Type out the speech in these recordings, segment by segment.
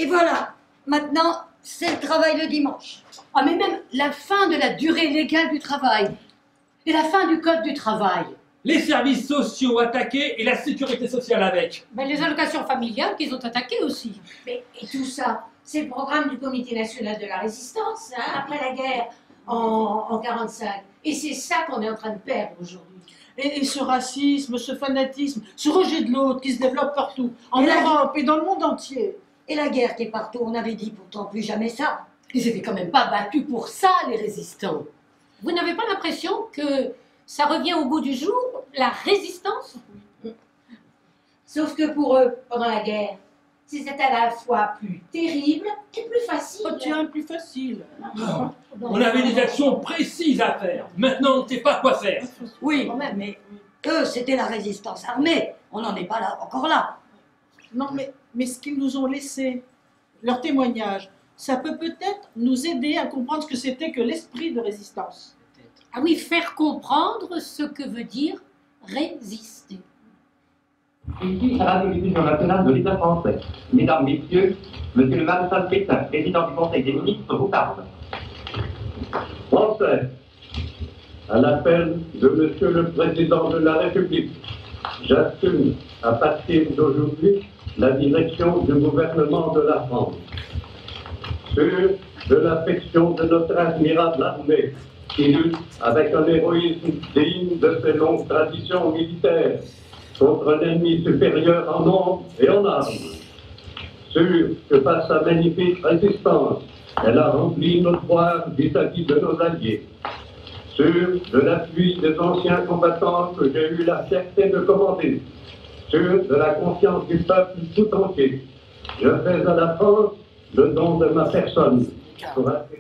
Et voilà, maintenant, c'est le travail le dimanche. Ah, mais même la fin de la durée légale du travail et la fin du code du travail. Les services sociaux attaqués et la sécurité sociale avec. Ben, les allocations familiales qu'ils ont attaquées aussi. Mais, et tout ça, c'est le programme du Comité national de la résistance, hein, après la guerre en 45. Et c'est ça qu'on est en train de perdre aujourd'hui. Et ce racisme, ce fanatisme, ce rejet de l'autre qui se développe partout, en Europe et dans le monde entier. Et la guerre qui est partout, on avait dit pourtant plus jamais ça. Ils n'étaient quand même pas battus pour ça, les résistants. Vous n'avez pas l'impression que ça revient au goût du jour, la résistance? Sauf que pour eux, pendant la guerre, c'était à la fois plus terrible et plus facile. Oh tiens, plus facile. On avait des actions précises à faire. Maintenant, on ne sait pas quoi faire. Oui, mais eux, c'était la résistance armée. On n'en est pas là, encore là. Non, mais ce qu'ils nous ont laissé, leur témoignage, ça peut peut-être nous aider à comprendre ce que c'était que l'esprit de résistance. Ah oui, faire comprendre ce que veut dire résister. Ici, à la Radio-Diffusion nationale de l'État français. Mesdames, Messieurs, Monsieur le maréchal Pétain, président du Conseil des ministres, vous parle. Français, à l'appel de Monsieur le Président de la République, j'assume à partir d'aujourd'hui la direction du gouvernement de la France. Sûr de l'affection de notre admirable armée, qui lutte avec un héroïsme digne de ses longues traditions militaires contre un ennemi supérieur en nombre et en armes. Sûr que par sa magnifique résistance, elle a rempli notre devoir vis-à-vis de nos alliés. Sûr de l'appui des anciens combattants que j'ai eu la fierté de commander. Sûr de la confiance du peuple tout entier. Je fais à la France le don de ma personne pour atténuer.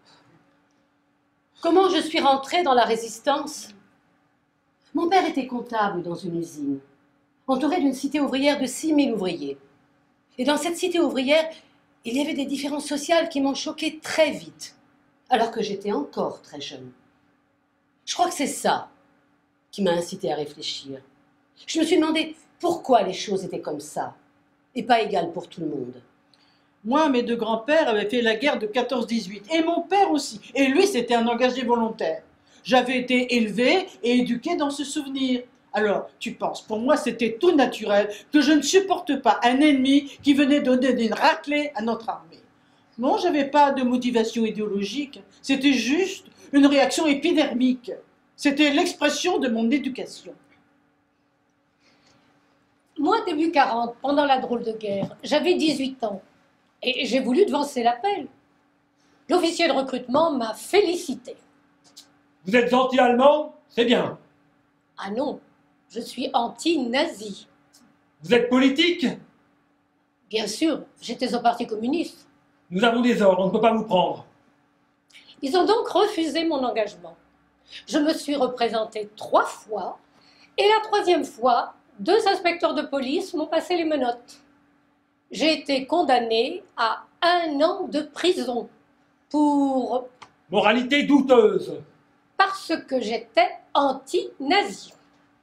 Comment je suis rentrée dans la résistance? Mon père était comptable dans une usine, entouré d'une cité ouvrière de 6000 ouvriers. Et dans cette cité ouvrière, il y avait des différences sociales qui m'ont choquée très vite, alors que j'étais encore très jeune. Je crois que c'est ça qui m'a incitée à réfléchir. Je me suis demandé pourquoi les choses étaient comme ça, et pas égales pour tout le monde. Moi, mes deux grands-pères avaient fait la guerre de 14-18, et mon père aussi. Et lui, c'était un engagé volontaire. J'avais été élevée et éduquée dans ce souvenir. Alors, tu penses, pour moi, c'était tout naturel que je ne supporte pas un ennemi qui venait donner une raclée à notre armée. Non, je n'avais pas de motivation idéologique. C'était juste une réaction épidermique. C'était l'expression de mon éducation. Moi, début 40, pendant la drôle de guerre, j'avais 18 ans. Et j'ai voulu devancer l'appel. L'officier de recrutement m'a félicité. Vous êtes anti-allemand? C'est bien. Ah non, je suis anti-nazi. Vous êtes politique? Bien sûr, j'étais au Parti communiste. Nous avons des ordres, on ne peut pas vous prendre. Ils ont donc refusé mon engagement. Je me suis représentée 3 fois, et la 3e fois, 2 inspecteurs de police m'ont passé les menottes. J'ai été condamnée à 1 an de prison pour... Moralité douteuse. Parce que j'étais anti-nazi.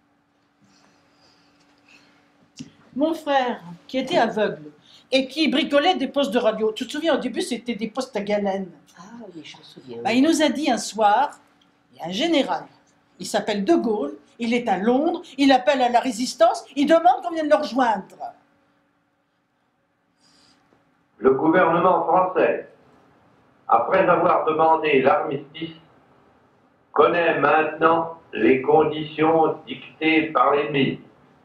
Mon frère, qui était aveugle et qui bricolait des postes de radio, tu te souviens, au début, c'était des postes à galène. Ah oui, je me souviens. Il nous a dit un soir, il y a un général, il s'appelle De Gaulle, il est à Londres, il appelle à la résistance, il demande qu'on vienne le rejoindre. Le gouvernement français, après avoir demandé l'armistice, connaît maintenant les conditions dictées par l'ennemi.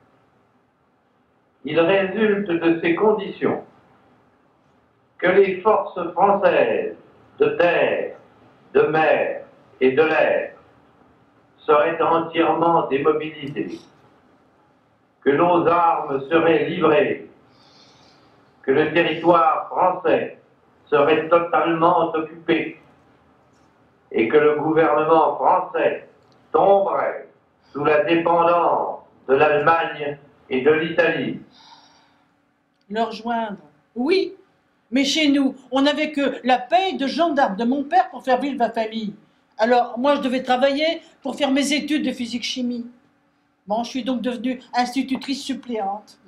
Il résulte de ces conditions que les forces françaises de terre, de mer et de l'air seraient entièrement démobilisées, que nos armes seraient livrées, que le territoire français serait totalement occupé et que le gouvernement français tomberait sous la dépendance de l'Allemagne et de l'Italie. Le rejoindre, oui, mais chez nous, on n'avait que la paye de gendarme de mon père pour faire vivre ma famille. Alors, moi, je devais travailler pour faire mes études de physique-chimie. Bon, je suis donc devenue institutrice suppléante.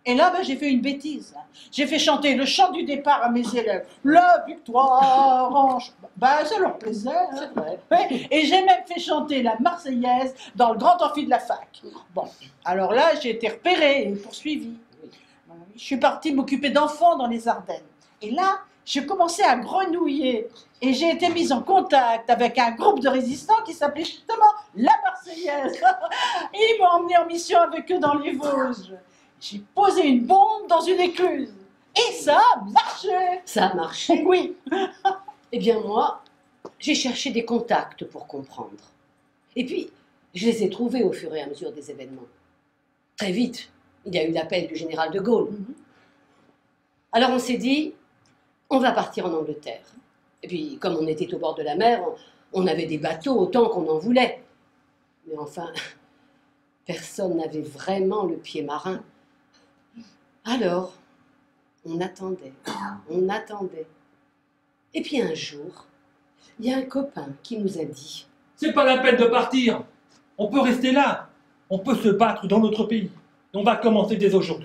Et là, ben, j'ai fait une bêtise. J'ai fait chanter le chant du départ à mes élèves. La victoire en... Ben, ça leur plaisait. Hein. C'est vrai. Ouais. Et j'ai même fait chanter la Marseillaise dans le grand amphi de la fac. Bon, alors là, j'ai été repérée et poursuivie. Je suis partie m'occuper d'enfants dans les Ardennes. Et là, j'ai commencé à grenouiller. Et j'ai été mise en contact avec un groupe de résistants qui s'appelait justement la Marseillaise. Ils m'ont emmené en mission avec eux dans les Vosges. J'ai posé une bombe dans une écluse. Et ça a marché. Ça a marché. Oui. Eh bien moi, j'ai cherché des contacts pour comprendre. Et puis, je les ai trouvés au fur et à mesure des événements. Très vite, il y a eu l'appel du général de Gaulle. Alors on s'est dit, on va partir en Angleterre. Et puis, comme on était au bord de la mer, on avait des bateaux autant qu'on en voulait. Mais enfin, personne n'avait vraiment le pied marin. Alors, on attendait, on attendait. Et puis un jour, il y a un copain qui nous a dit « C'est pas la peine de partir. On peut rester là. On peut se battre dans notre pays. On va commencer dès aujourd'hui. »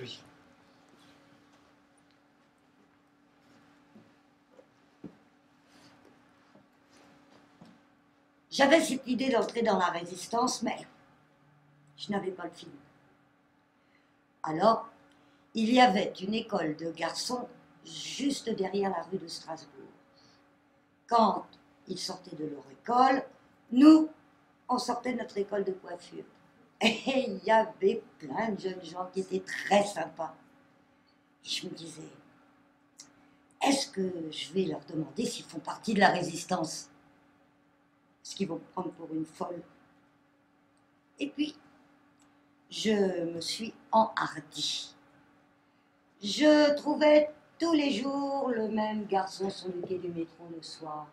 J'avais cette idée d'entrer dans la résistance, mais je n'avais pas le film. Alors, il y avait une école de garçons juste derrière la rue de Strasbourg. Quand ils sortaient de leur école, nous, on sortait de notre école de coiffure. Et il y avait plein de jeunes gens qui étaient très sympas. Et je me disais, est-ce que je vais leur demander s'ils font partie de la résistance ? Est-ce qu'ils vont me prendre pour une folle ? Et puis, je me suis enhardie. Je trouvais tous les jours le même garçon sur le quai du métro le soir.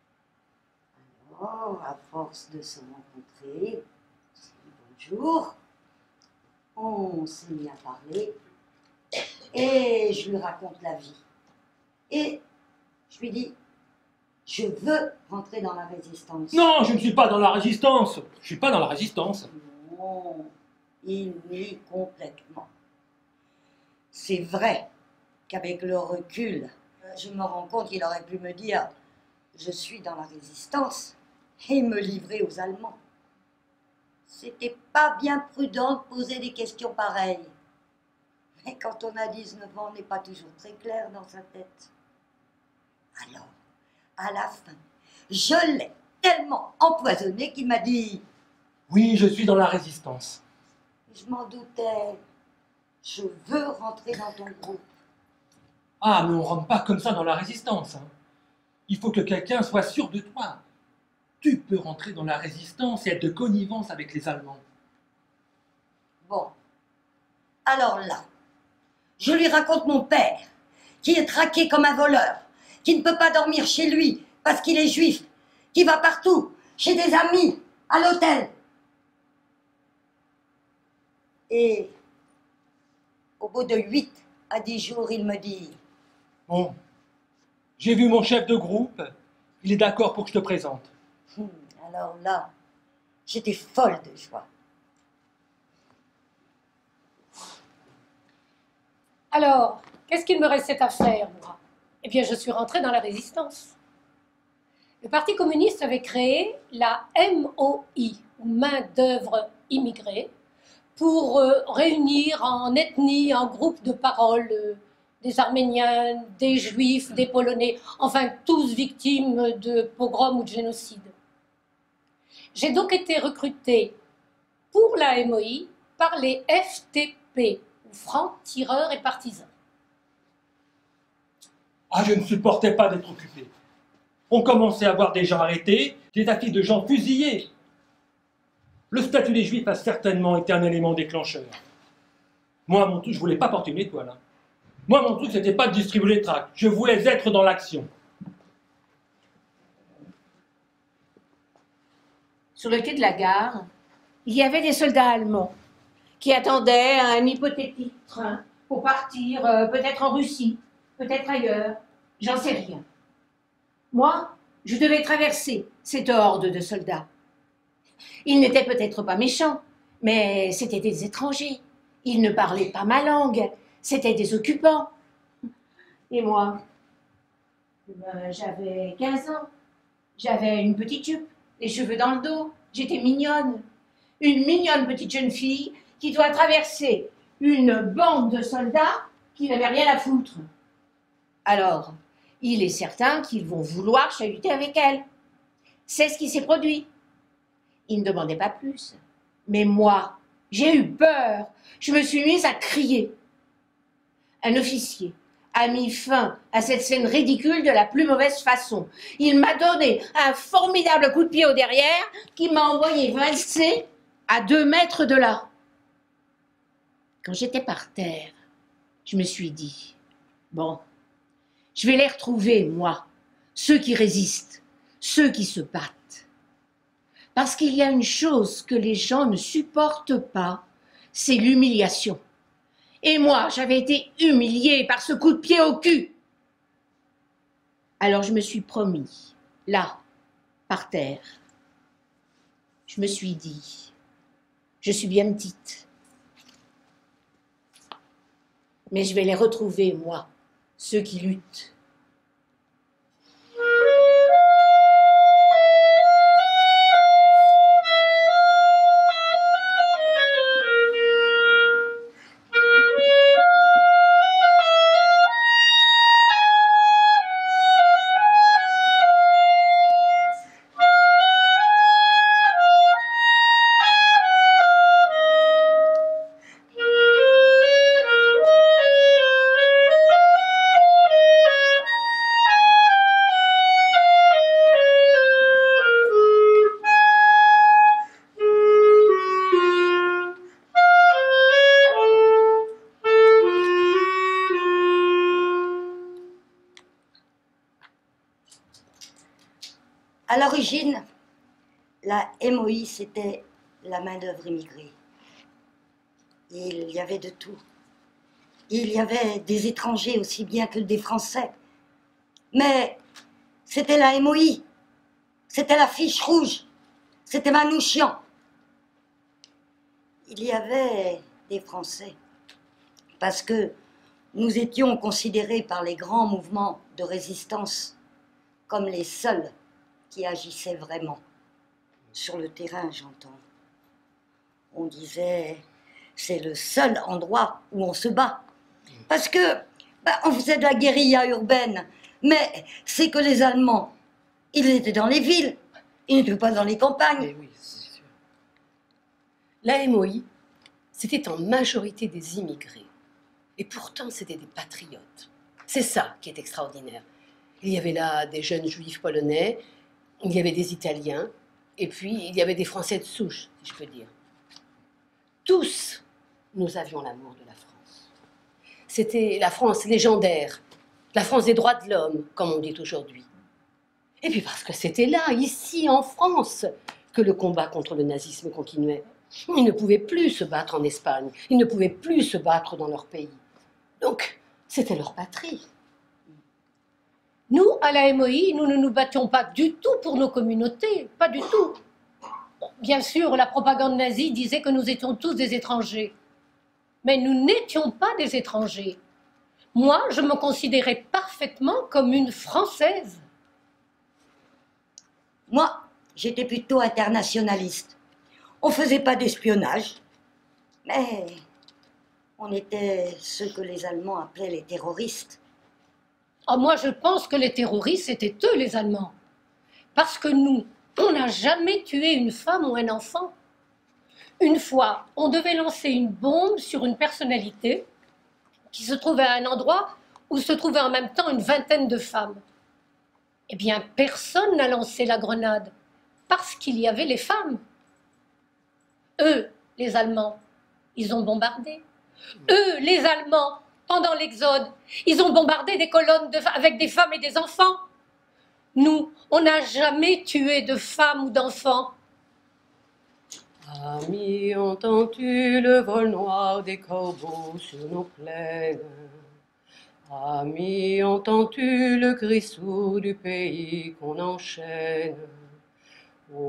Alors, à force de se rencontrer, on s'est dit bonjour, on s'est mis à parler, et je lui raconte la vie. Et je lui dis, je veux rentrer dans la résistance. Non, je ne suis pas dans la résistance. Je suis pas dans la résistance. Non, il nie complètement. C'est vrai qu'avec le recul, je me rends compte qu'il aurait pu me dire « je suis dans la résistance » et me livrer aux Allemands. C'était pas bien prudent de poser des questions pareilles. Mais quand on a 19 ans, on n'est pas toujours très clair dans sa tête. Alors, à la fin, je l'ai tellement empoisonné qu'il m'a dit « Oui, je suis dans la résistance. » Je m'en doutais. Je veux rentrer dans ton groupe. Ah, mais on ne rentre pas comme ça dans la résistance. Hein. Il faut que quelqu'un soit sûr de toi. Tu peux rentrer dans la résistance et être de connivence avec les Allemands. Bon. Alors là, je lui raconte mon père, qui est traqué comme un voleur, qui ne peut pas dormir chez lui parce qu'il est juif, qui va partout, chez des amis, à l'hôtel. Et au bout de 8 à 10 jours, il me dit « Bon, j'ai vu mon chef de groupe, il est d'accord pour que je te présente. » Alors là, j'étais folle de joie. Alors, qu'est-ce qu'il me restait à faire, moi? Eh bien, je suis rentrée dans la résistance. Le Parti communiste avait créé la MOI, ou main-d'œuvre immigrée, pour réunir en ethnie, en groupe de parole, des Arméniens, des Juifs, des Polonais, enfin tous victimes de pogroms ou de génocide. J'ai donc été recrutée pour la MOI par les FTP, ou francs-tireurs et partisans. Ah, je ne supportais pas d'être occupé. On commençait à voir des gens arrêtés, des affiches de gens fusillés. Le statut des Juifs a certainement été un élément déclencheur. Moi, mon truc, je voulais pas porter une étoile. Hein. Moi, mon truc, c'était pas de distribuer les tracts. Je voulais être dans l'action. Sur le quai de la gare, il y avait des soldats allemands qui attendaient un hypothétique train pour partir peut-être en Russie, peut-être ailleurs, j'en sais rien. Moi, je devais traverser cette horde de soldats. Ils n'étaient peut-être pas méchants, mais c'étaient des étrangers. Ils ne parlaient pas ma langue. C'était des occupants. Et moi, j'avais 15 ans. J'avais une petite jupe, les cheveux dans le dos. J'étais mignonne. Une mignonne petite jeune fille qui doit traverser une bande de soldats qui n'avaient rien à foutre. Alors, il est certain qu'ils vont vouloir chahuter avec elle. C'est ce qui s'est produit. Ils ne demandaient pas plus. Mais moi, j'ai eu peur. Je me suis mise à crier. Un officier a mis fin à cette scène ridicule de la plus mauvaise façon. Il m'a donné un formidable coup de pied au derrière qui m'a envoyé valser à 2 mètres de là. Quand j'étais par terre, je me suis dit, bon, je vais les retrouver, moi, ceux qui résistent, ceux qui se battent. Parce qu'il y a une chose que les gens ne supportent pas, c'est l'humiliation. Et moi, j'avais été humiliée par ce coup de pied au cul. Alors je me suis promis, là, par terre, je me suis dit, je suis bien petite, mais je vais les retrouver, moi, ceux qui luttent. À l'origine, la MOI, c'était la main-d'œuvre immigrée. Il y avait de tout. Il y avait des étrangers aussi bien que des Français. Mais c'était la MOI. C'était la fiche rouge. C'était Manouchian. Il y avait des Français. Parce que nous étions considérés par les grands mouvements de résistance comme les seuls qui agissaient vraiment. Sur le terrain, j'entends. On disait, c'est le seul endroit où on se bat. Parce que, on faisait de la guérilla urbaine, mais c'est que les Allemands, ils étaient dans les villes, ils n'étaient pas dans les campagnes. Oui, c'est sûr. La MOI, c'était en majorité des immigrés. Et pourtant, c'était des patriotes. C'est ça qui est extraordinaire. Il y avait là des jeunes juifs polonais, il y avait des Italiens, et puis il y avait des Français de souche, si je peux dire. Tous, nous avions l'amour de la France. C'était la France légendaire, la France des droits de l'homme, comme on dit aujourd'hui. Et puis parce que c'était là, ici, en France, que le combat contre le nazisme continuait. Ils ne pouvaient plus se battre en Espagne, ils ne pouvaient plus se battre dans leur pays. Donc, c'était leur patrie. Nous, à la MOI, nous ne nous battions pas du tout pour nos communautés, pas du tout. Bien sûr, la propagande nazie disait que nous étions tous des étrangers. Mais nous n'étions pas des étrangers. Moi, je me considérais parfaitement comme une Française. Moi, j'étais plutôt internationaliste. On ne faisait pas d'espionnage, mais on était ceux que les Allemands appelaient les terroristes. Oh, moi, je pense que les terroristes, c'était eux, les Allemands. Parce que nous, on n'a jamais tué une femme ou un enfant. Une fois, on devait lancer une bombe sur une personnalité qui se trouvait à un endroit où se trouvaient en même temps une vingtaine de femmes. Eh bien, personne n'a lancé la grenade parce qu'il y avait les femmes. Eux, les Allemands, ils ont bombardé. Eux, les Allemands, pendant l'Exode, ils ont bombardé des colonnes avec des femmes et des enfants. Nous, on n'a jamais tué de femmes ou d'enfants. Amis, entends-tu le vol noir des corbeaux sur nos plaines? Amis, entends-tu le cri sourd du pays qu'on enchaîne?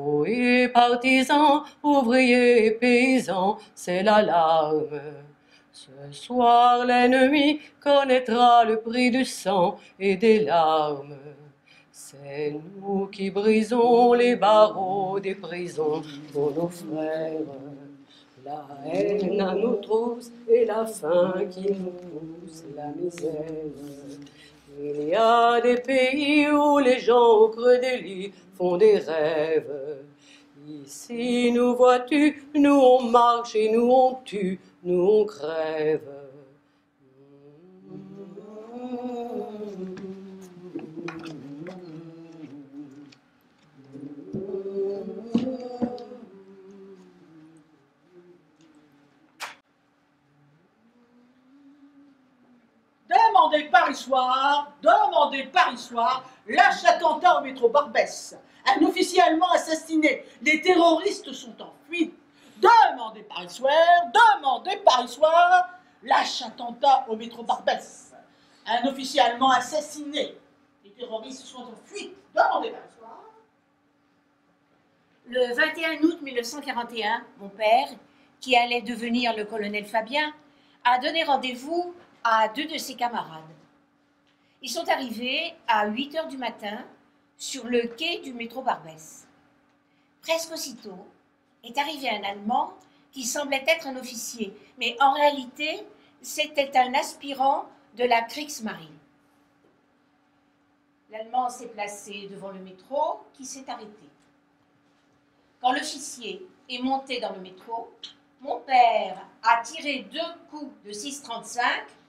Oui, partisans, ouvriers et paysans, c'est l'alarme. Ce soir, l'ennemi connaîtra le prix du sang et des larmes. C'est nous qui brisons les barreaux des prisons pour nos frères. La haine à nos trousses et la faim qui nous pousse, la misère. Il y a des pays où les gens au creux des lits font des rêves. Ici, nous vois-tu, nous on marche et nous on tue, nous on crève. Demandez Paris Soir, lâche attentat au métro Barbès. Un officier allemand assassiné. Les terroristes sont en fuite. Demandez Paris Soir, lâche attentat au métro Barbès. Un officier allemand assassiné. Les terroristes sont en fuite. Demandez Paris Soir. Le 21 août 1941, mon père, qui allait devenir le colonel Fabien, a donné rendez-vous à 2 de ses camarades. Ils sont arrivés à 8 h du matin sur le quai du métro Barbès. Presque aussitôt est arrivé un Allemand qui semblait être un officier, mais en réalité, c'était un aspirant de la Kriegsmarine. L'Allemand s'est placé devant le métro qui s'est arrêté. Quand l'officier est monté dans le métro, mon père a tiré 2 coups de 6,35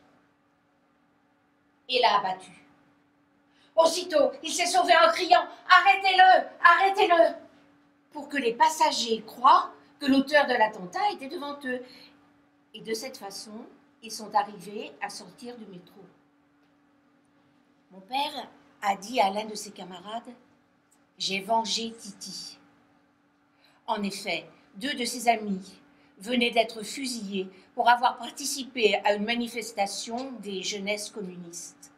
et l'a abattu. Aussitôt, il s'est sauvé en criant « Arrêtez-le! Arrêtez-le !» pour que les passagers croient que l'auteur de l'attentat était devant eux. Et de cette façon, ils sont arrivés à sortir du métro. Mon père a dit à l'un de ses camarades « J'ai vengé Titi ». En effet, 2 de ses amis venaient d'être fusillés pour avoir participé à une manifestation des jeunesses communistes.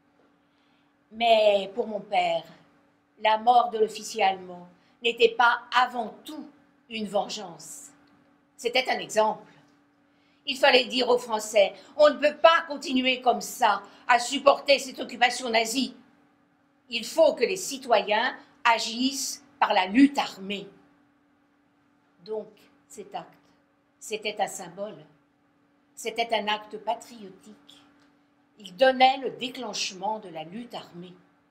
Mais pour mon père, la mort de l'officier allemand n'était pas avant tout une vengeance. C'était un exemple. Il fallait dire aux Français, on ne peut pas continuer comme ça à supporter cette occupation nazie. Il faut que les citoyens agissent par la lutte armée. Donc, cet acte, c'était un symbole, c'était un acte patriotique. Il donnait le déclenchement de la lutte armée.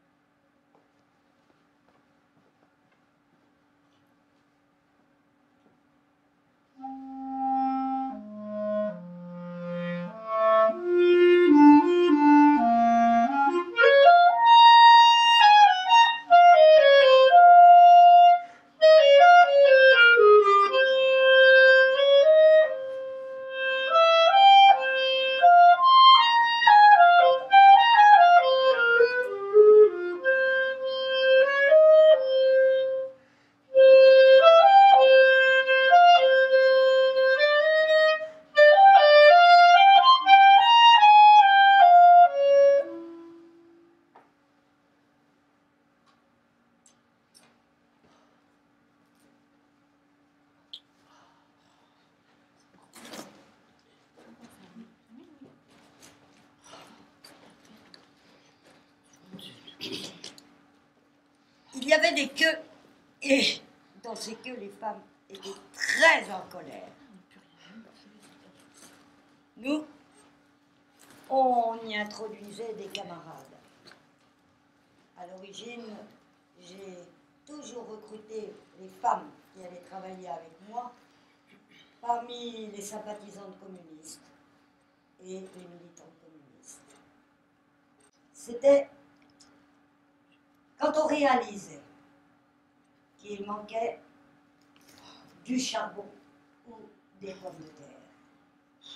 Il y avait des queues, et dans ces queues, les femmes étaient très en colère. Nous, on y introduisait des camarades. À l'origine, j'ai toujours recruté les femmes qui allaient travailler avec moi parmi les sympathisantes communistes et les militantes communistes. C'était quand on réalisait qu'il manquait du charbon ou des pommes de terre.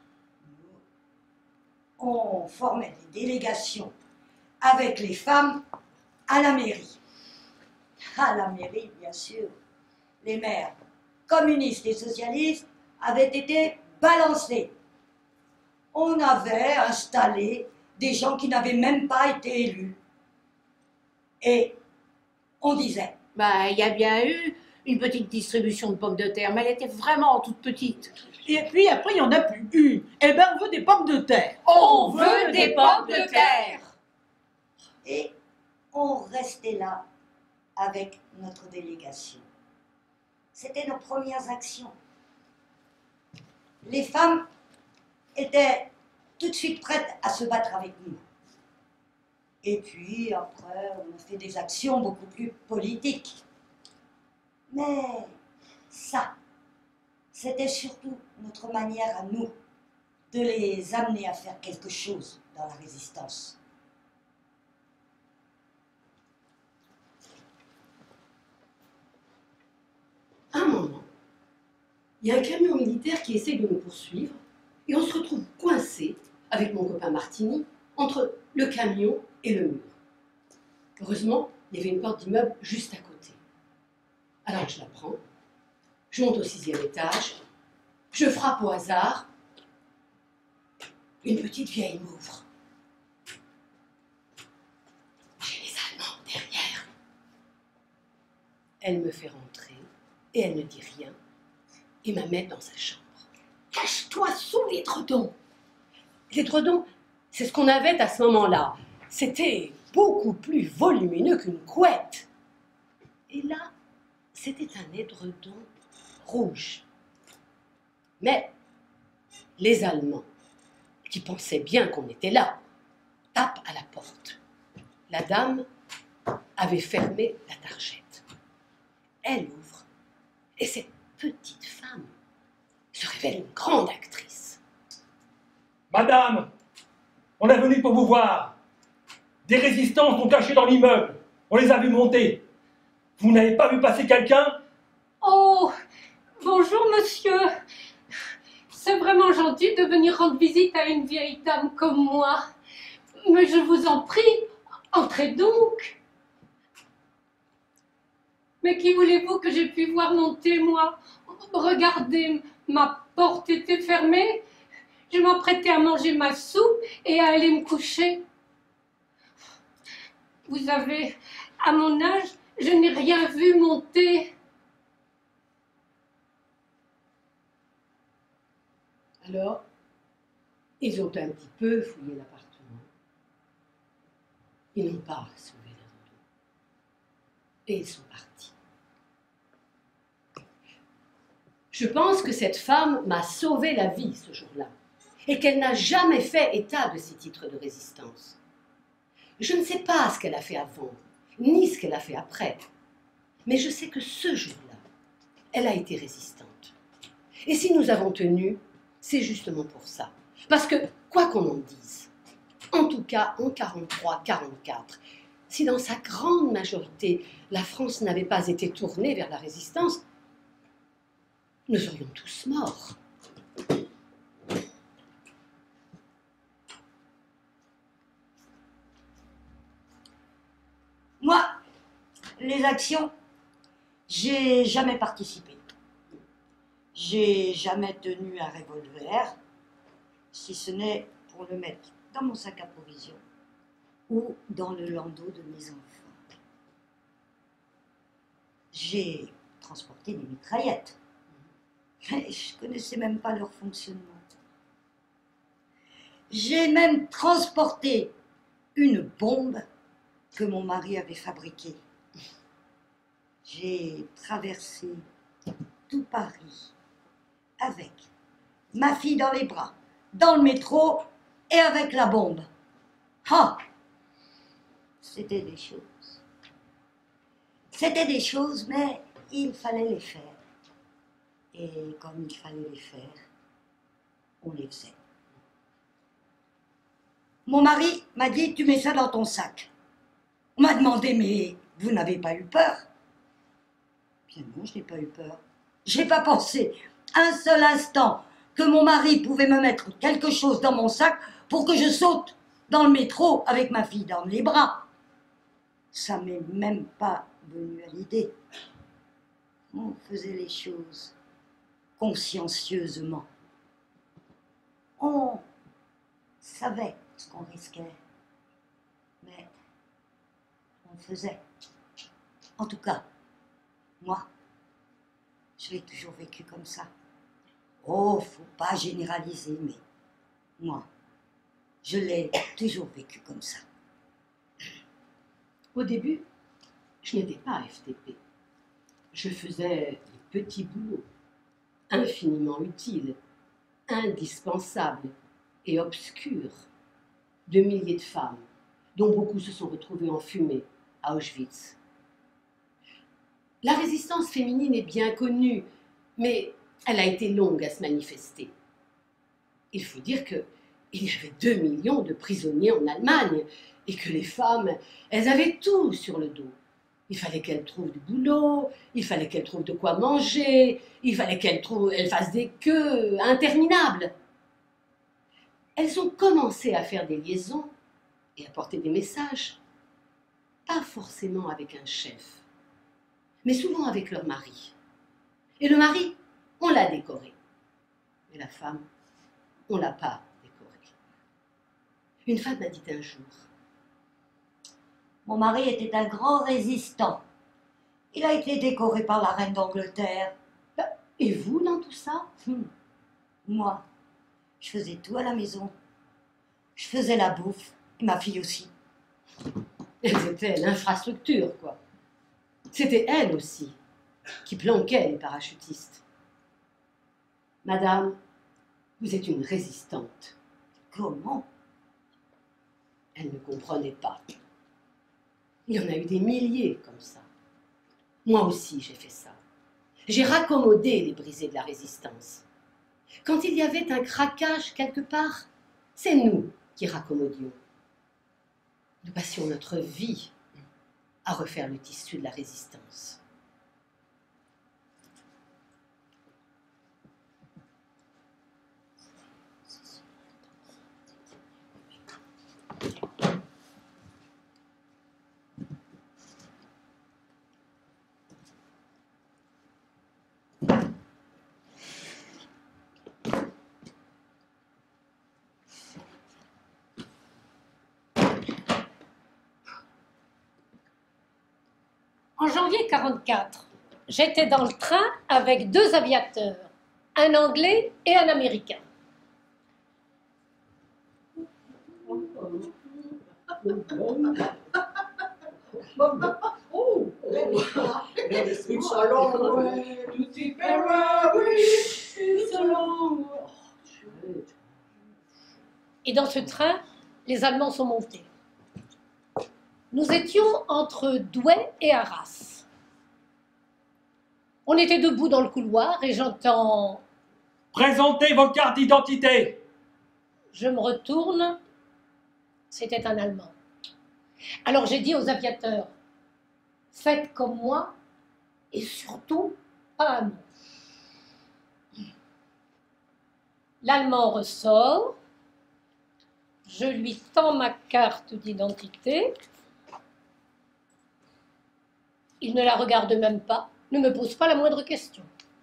On formait des délégations avec les femmes à la mairie. À la mairie, bien sûr, les maires communistes et socialistes avaient été balancés. On avait installé des gens qui n'avaient même pas été élus. Et on disait, Il y a bien eu une petite distribution de pommes de terre, mais elle était vraiment toute petite. Et puis après, il n'y en a plus une. Eh ben, on veut des pommes de terre. On veut des pommes de terre. Et on restait là avec notre délégation. C'était nos premières actions. Les femmes étaient tout de suite prêtes à se battre avec nous. Et puis après, on a fait des actions beaucoup plus politiques. Mais ça, c'était surtout notre manière à nous de les amener à faire quelque chose dans la résistance. À un moment, il y a un camion militaire qui essaie de nous poursuivre et on se retrouve coincé avec mon copain Martini entre le camion et le mur. Heureusement, il y avait une porte d'immeuble juste à côté. Alors je la prends, je monte au 6e étage, je frappe au hasard, une petite vieille m'ouvre. J'ai les Allemands derrière. Elle me fait rentrer et elle ne dit rien et m'amène dans sa chambre. Cache-toi sous l'édredon. L'édredon, c'est ce qu'on avait à ce moment-là. C'était beaucoup plus volumineux qu'une couette. Et là, c'était un édredon rouge. Mais les Allemands, qui pensaient bien qu'on était là, tapent à la porte. La dame avait fermé la targette. Elle ouvre, et cette petite femme se révèle une grande actrice. Madame, on est venu pour vous voir. Des résistants sont cachés dans l'immeuble. On les a vus monter. Vous n'avez pas vu passer quelqu'un? Oh, bonjour monsieur. C'est vraiment gentil de venir rendre visite à une vieille dame comme moi. Mais je vous en prie, entrez donc. Mais qui voulez-vous que j'ai pu voir monter, moi? Regardez, ma porte était fermée. Je m'apprêtais à manger ma soupe et à aller me coucher. Vous savez, à mon âge, je n'ai rien vu monter. Alors, ils ont un petit peu fouillé l'appartement. Ils n'ont pas sauvé l'édredon. Et ils sont partis. Je pense que cette femme m'a sauvé la vie ce jour-là et qu'elle n'a jamais fait état de ses titres de résistance. Je ne sais pas ce qu'elle a fait avant, ni ce qu'elle a fait après, mais je sais que ce jour-là, elle a été résistante. Et si nous avons tenu, c'est justement pour ça. Parce que, quoi qu'on en dise, en tout cas en 43-44, si dans sa grande majorité, la France n'avait pas été tournée vers la résistance, nous serions tous morts. Moi, les actions, j'ai jamais participé. J'ai jamais tenu un revolver, si ce n'est pour le mettre dans mon sac à provisions ou dans le landau de mes enfants. J'ai transporté des mitraillettes, mais je connaissais même pas leur fonctionnement. J'ai même transporté une bombe que mon mari avait fabriquée. J'ai traversé tout Paris avec ma fille dans les bras, dans le métro et avec la bombe. Ah! C'était des choses. C'était des choses, mais il fallait les faire. Et comme il fallait les faire, on les faisait. Mon mari m'a dit, tu mets ça dans ton sac. On m'a demandé, mais vous n'avez pas eu peur? Bien non, je n'ai pas eu peur. Je n'ai pas pensé un seul instant que mon mari pouvait me mettre quelque chose dans mon sac pour que je saute dans le métro avec ma fille dans les bras. Ça m'est même pas venu à l'idée. On faisait les choses consciencieusement. On savait ce qu'on risquait, mais on faisait. En tout cas, moi, Je l'ai toujours vécu comme ça. Oh, faut pas généraliser, mais moi, je l'ai toujours vécu comme ça. Au début, je n'étais pas FTP. Je faisais des petits boulots, infiniment utiles, indispensables et obscurs, de milliers de femmes, dont beaucoup se sont retrouvées enfumées à Auschwitz. La résistance féminine est bien connue, mais elle a été longue à se manifester. Il faut dire qu'il y avait 2 millions de prisonniers en Allemagne et que les femmes, elles avaient tout sur le dos. Il fallait qu'elles trouvent du boulot, il fallait qu'elles trouvent de quoi manger, il fallait qu'elles fassent des queues interminables. Elles ont commencé à faire des liaisons et à porter des messages, pas forcément avec un chef, mais souvent avec leur mari. Et le mari, on l'a décoré. Mais la femme, on ne l'a pas décorée. Une femme m'a dit un jour: Mon mari était un grand résistant. Il a été décoré par la reine d'Angleterre. Et vous dans tout ça? Moi, je faisais tout à la maison. Je faisais la bouffe, et ma fille aussi. C'était l'infrastructure, quoi. C'était elle aussi qui planquait les parachutistes. Madame, vous êtes une résistante. Comment? Elle ne comprenait pas. Il y en a eu des milliers comme ça. Moi aussi, j'ai fait ça. J'ai raccommodé les brisés de la résistance. Quand il y avait un craquage quelque part, c'est nous qui raccommodions. Nous passions notre vie à refaire le tissu de la résistance. En janvier 1944, j'étais dans le train avec 2 aviateurs, un Anglais et un Américain. Et dans ce train, les Allemands sont montés. Nous étions entre Douai et Arras. On était debout dans le couloir et j'entends... Présentez vos cartes d'identité. Je me retourne, c'était un Allemand. Alors j'ai dit aux aviateurs, faites comme moi et surtout pas un mot. L'Allemand ressort, je lui tends ma carte d'identité. Il ne la regarde même pas, ne me pose pas la moindre question.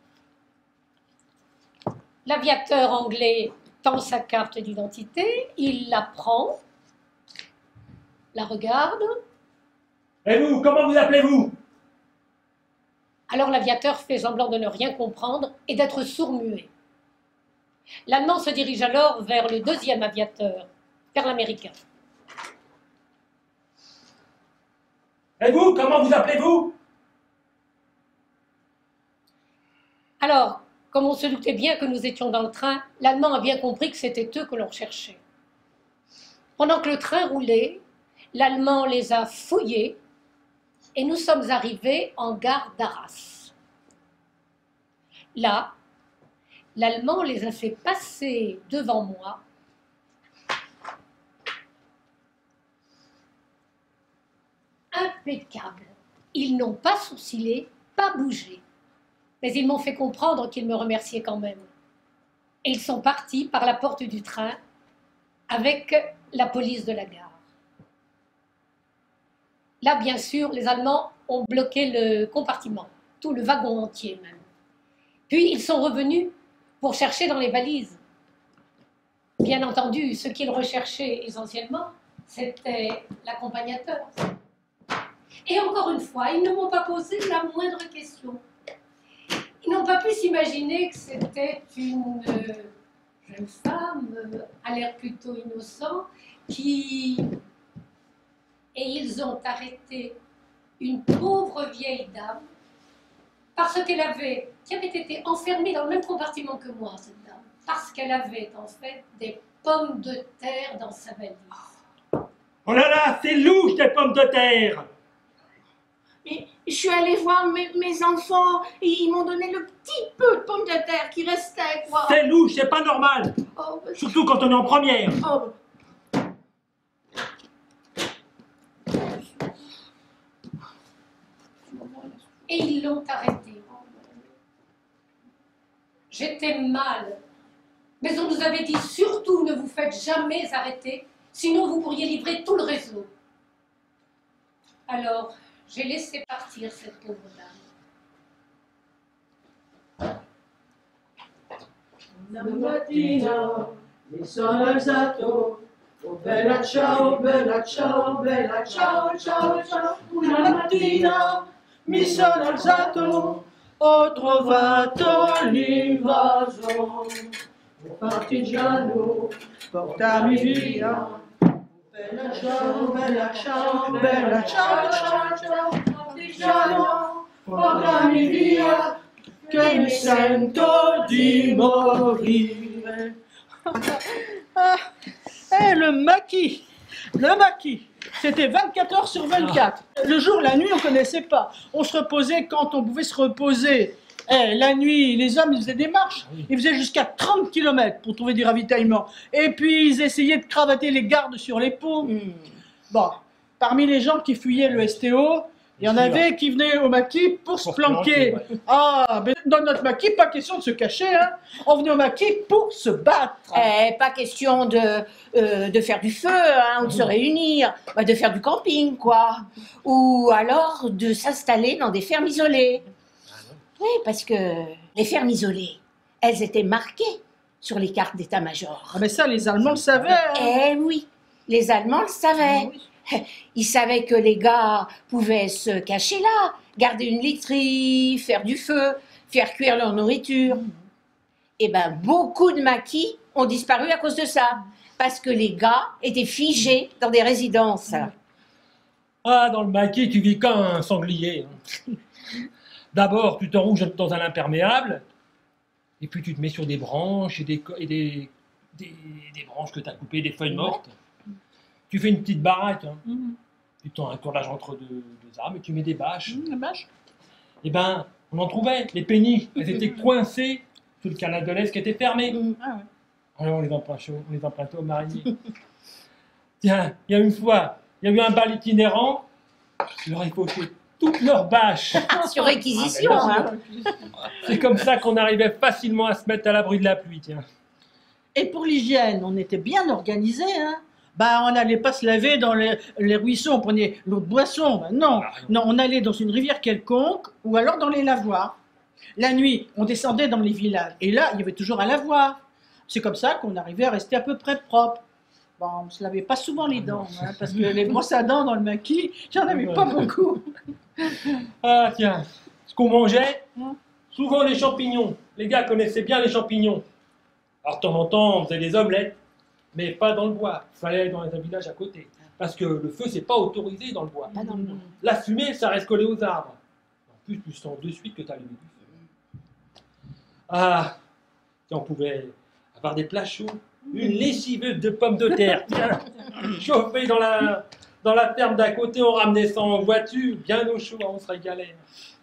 L'aviateur anglais tend sa carte d'identité, il la prend, la regarde. Et vous, comment vous appelez-vous? Alors l'aviateur fait semblant de ne rien comprendre et d'être sourd-muet. L'Allemand se dirige alors vers le 2e aviateur, vers l'Américain. Et vous, comment vous appelez-vous? Alors, comme on se doutait bien que nous étions dans le train, l'Allemand a bien compris que c'était eux que l'on cherchait. Pendant que le train roulait, l'Allemand les a fouillés et nous sommes arrivés en gare d'Arras. Là, l'Allemand les a fait passer devant moi. Impeccable. Ils n'ont pas sourcillé, pas bougé. Mais ils m'ont fait comprendre qu'ils me remerciaient quand même. Et ils sont partis par la porte du train avec la police de la gare. Là, bien sûr, les Allemands ont bloqué le compartiment, tout le wagon entier même. Puis ils sont revenus pour chercher dans les valises. Bien entendu, ce qu'ils recherchaient essentiellement, c'était l'accompagnateur. Et encore une fois, ils ne m'ont pas posé la moindre question. Ils n'ont pas pu s'imaginer que c'était une jeune femme à l'air plutôt innocent qui... Et ils ont arrêté une pauvre vieille dame parce qu'elle avait, qui avait été enfermée dans le même compartiment que moi, cette dame, parce qu'elle avait en fait des pommes de terre dans sa valise. Oh là là, c'est louche des pommes de terre! Mais je suis allée voir mes enfants et ils m'ont donné le petit peu de pommes de terre qui restait, quoi. C'est louche, c'est pas normal! Oh, bah, Surtout quand on est en première! oh, Et ils l'ont arrêtée. J'étais mal. Mais on nous avait dit surtout ne vous faites jamais arrêter, sinon vous pourriez livrer tout le réseau. Alors, j'ai laissé partir cette pauvre dame. La mattina mi sono alzato, oh bella ciao, bella ciao, bella ciao, ciao, ciao. Una mattina mi sono alzato, ho trovato l'invaso. Oh partigiano, portami via. Bella ciao, bella ciao, bella ciao, ciao, ciao. Partigiano, portami via. Che mi sento di morire. Le maquis, c'était 24 heures sur 24. Le jour, la nuit, on ne connaissait pas. On se reposait quand on pouvait se reposer. La nuit, les hommes, ils faisaient des marches. Ils faisaient jusqu'à 30 km pour trouver du ravitaillement. Et puis, ils essayaient de cravater les gardes sur les ponts. Bon, parmi les gens qui fuyaient le STO, il y en avait qui venaient au maquis pour se planquer. Ouais. Ah, mais dans notre maquis, pas question de se cacher, hein. On venait au maquis pour se battre. pas question de faire du feu, hein, ou de se réunir, bah, de faire du camping, quoi. Ou alors de s'installer dans des fermes isolées. Oui, parce que les fermes isolées, elles étaient marquées sur les cartes d'état-major. Ah, mais ça, les Allemands le savaient. Hein. Eh oui, les Allemands le savaient. Ils savaient que les gars pouvaient se cacher là, garder une literie, faire du feu, faire cuire leur nourriture. Eh ben, beaucoup de maquis ont disparu à cause de ça, parce que les gars étaient figés dans des résidences. Ah, dans le maquis, tu vis comme un sanglier. D'abord, tu t'enrouges dans un imperméable, et puis tu te mets sur des branches et des branches que tu as coupées, des feuilles mortes. Tu fais une petite baraque, hein. Tu tends un tournage entre deux arbres et tu mets des bâches. Les bâches. Eh ben, on en trouvait. Les péniches, elles étaient coincées sous le canal de l'Est qui était fermé. Ah, ouais. Alors on les empruntait aux mariniers. Tiens, il y a une fois, il y a eu un bal itinérant, il leur a fauché toutes leurs bâches. Sur réquisition, Ah, hein. C'est comme ça qu'on arrivait facilement à se mettre à l'abri de la pluie, tiens. Et pour l'hygiène, on était bien organisé, hein. Bah, on n'allait pas se laver dans les ruisseaux, on prenait l'eau de boisson. Bah, non, on allait dans une rivière quelconque ou alors dans les lavoirs. La nuit, on descendait dans les villages et là, il y avait toujours un lavoir. C'est comme ça qu'on arrivait à rester à peu près propre. Bon, on ne se lavait pas souvent les dents, hein, parce que les brosses à dents dans le maquis, j'en avais pas beaucoup. Ah tiens, ce qu'on mangeait, souvent les champignons. Les gars connaissaient bien les champignons. Alors de temps en temps, on faisait des omelettes, mais pas dans le bois. Il fallait aller dans un village à côté. Parce que le feu, c'est pas autorisé dans le bois. Pas dans le bois. La fumée, ça reste collé aux arbres. En plus, tu sens de suite que tu as allumé du feu. Ah, on pouvait avoir des plats chauds. Une lessiveuse de pommes de terre, tiens, chauffée dans la ferme d'à côté, on ramenait ça en voiture, bien au chaud, on se régalait.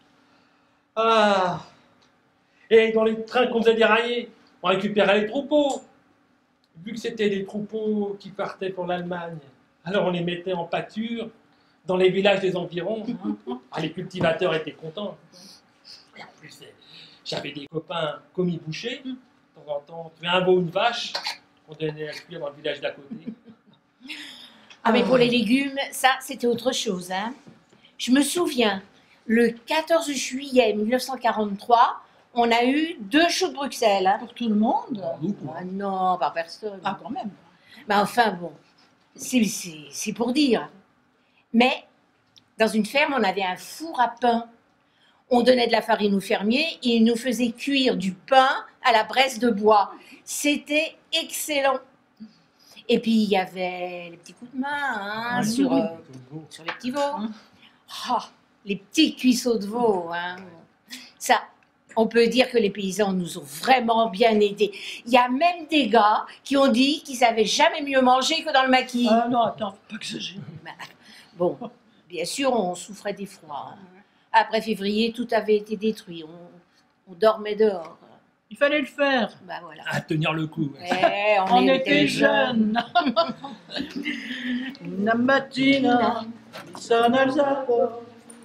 Ah, et dans les trains qu'on faisait dérailler, on récupérait les troupeaux. Vu que c'était des troupeaux qui partaient pour l'Allemagne, alors on les mettait en pâture dans les villages des environs. Ah, les cultivateurs étaient contents. Et en plus, j'avais des copains commis bouchers. De temps en temps, tu mets un veau ou une vache, on donnait à cuire dans le village d'à côté. Ah, mais pour les légumes, ça, c'était autre chose, hein. Je me souviens, le 14 juillet 1943, on a eu 2 choux de Bruxelles. Hein. Pour tout le monde. Ah non, par personne. Ah, quand même. Mais enfin, bon, c'est pour dire. Mais, dans une ferme, on avait un four à pain. On donnait de la farine aux fermiers et ils nous faisaient cuire du pain à la braise de bois. C'était excellent. Et puis, il y avait les petits coups de main sur les petits veaux. Ah, les petits cuisseaux de veau. Hein. Ça, on peut dire que les paysans nous ont vraiment bien aidés. Il y a même des gars qui ont dit qu'ils savaient jamais mieux manger que dans le maquis. Ah non, attends, faut pas exagérer. Bon, bien sûr, on souffrait des froids. Hein. Après février, tout avait été détruit. On dormait dehors. Il fallait le faire. Bah voilà. À tenir le coup. On était jeunes. Una mattina sono alzato.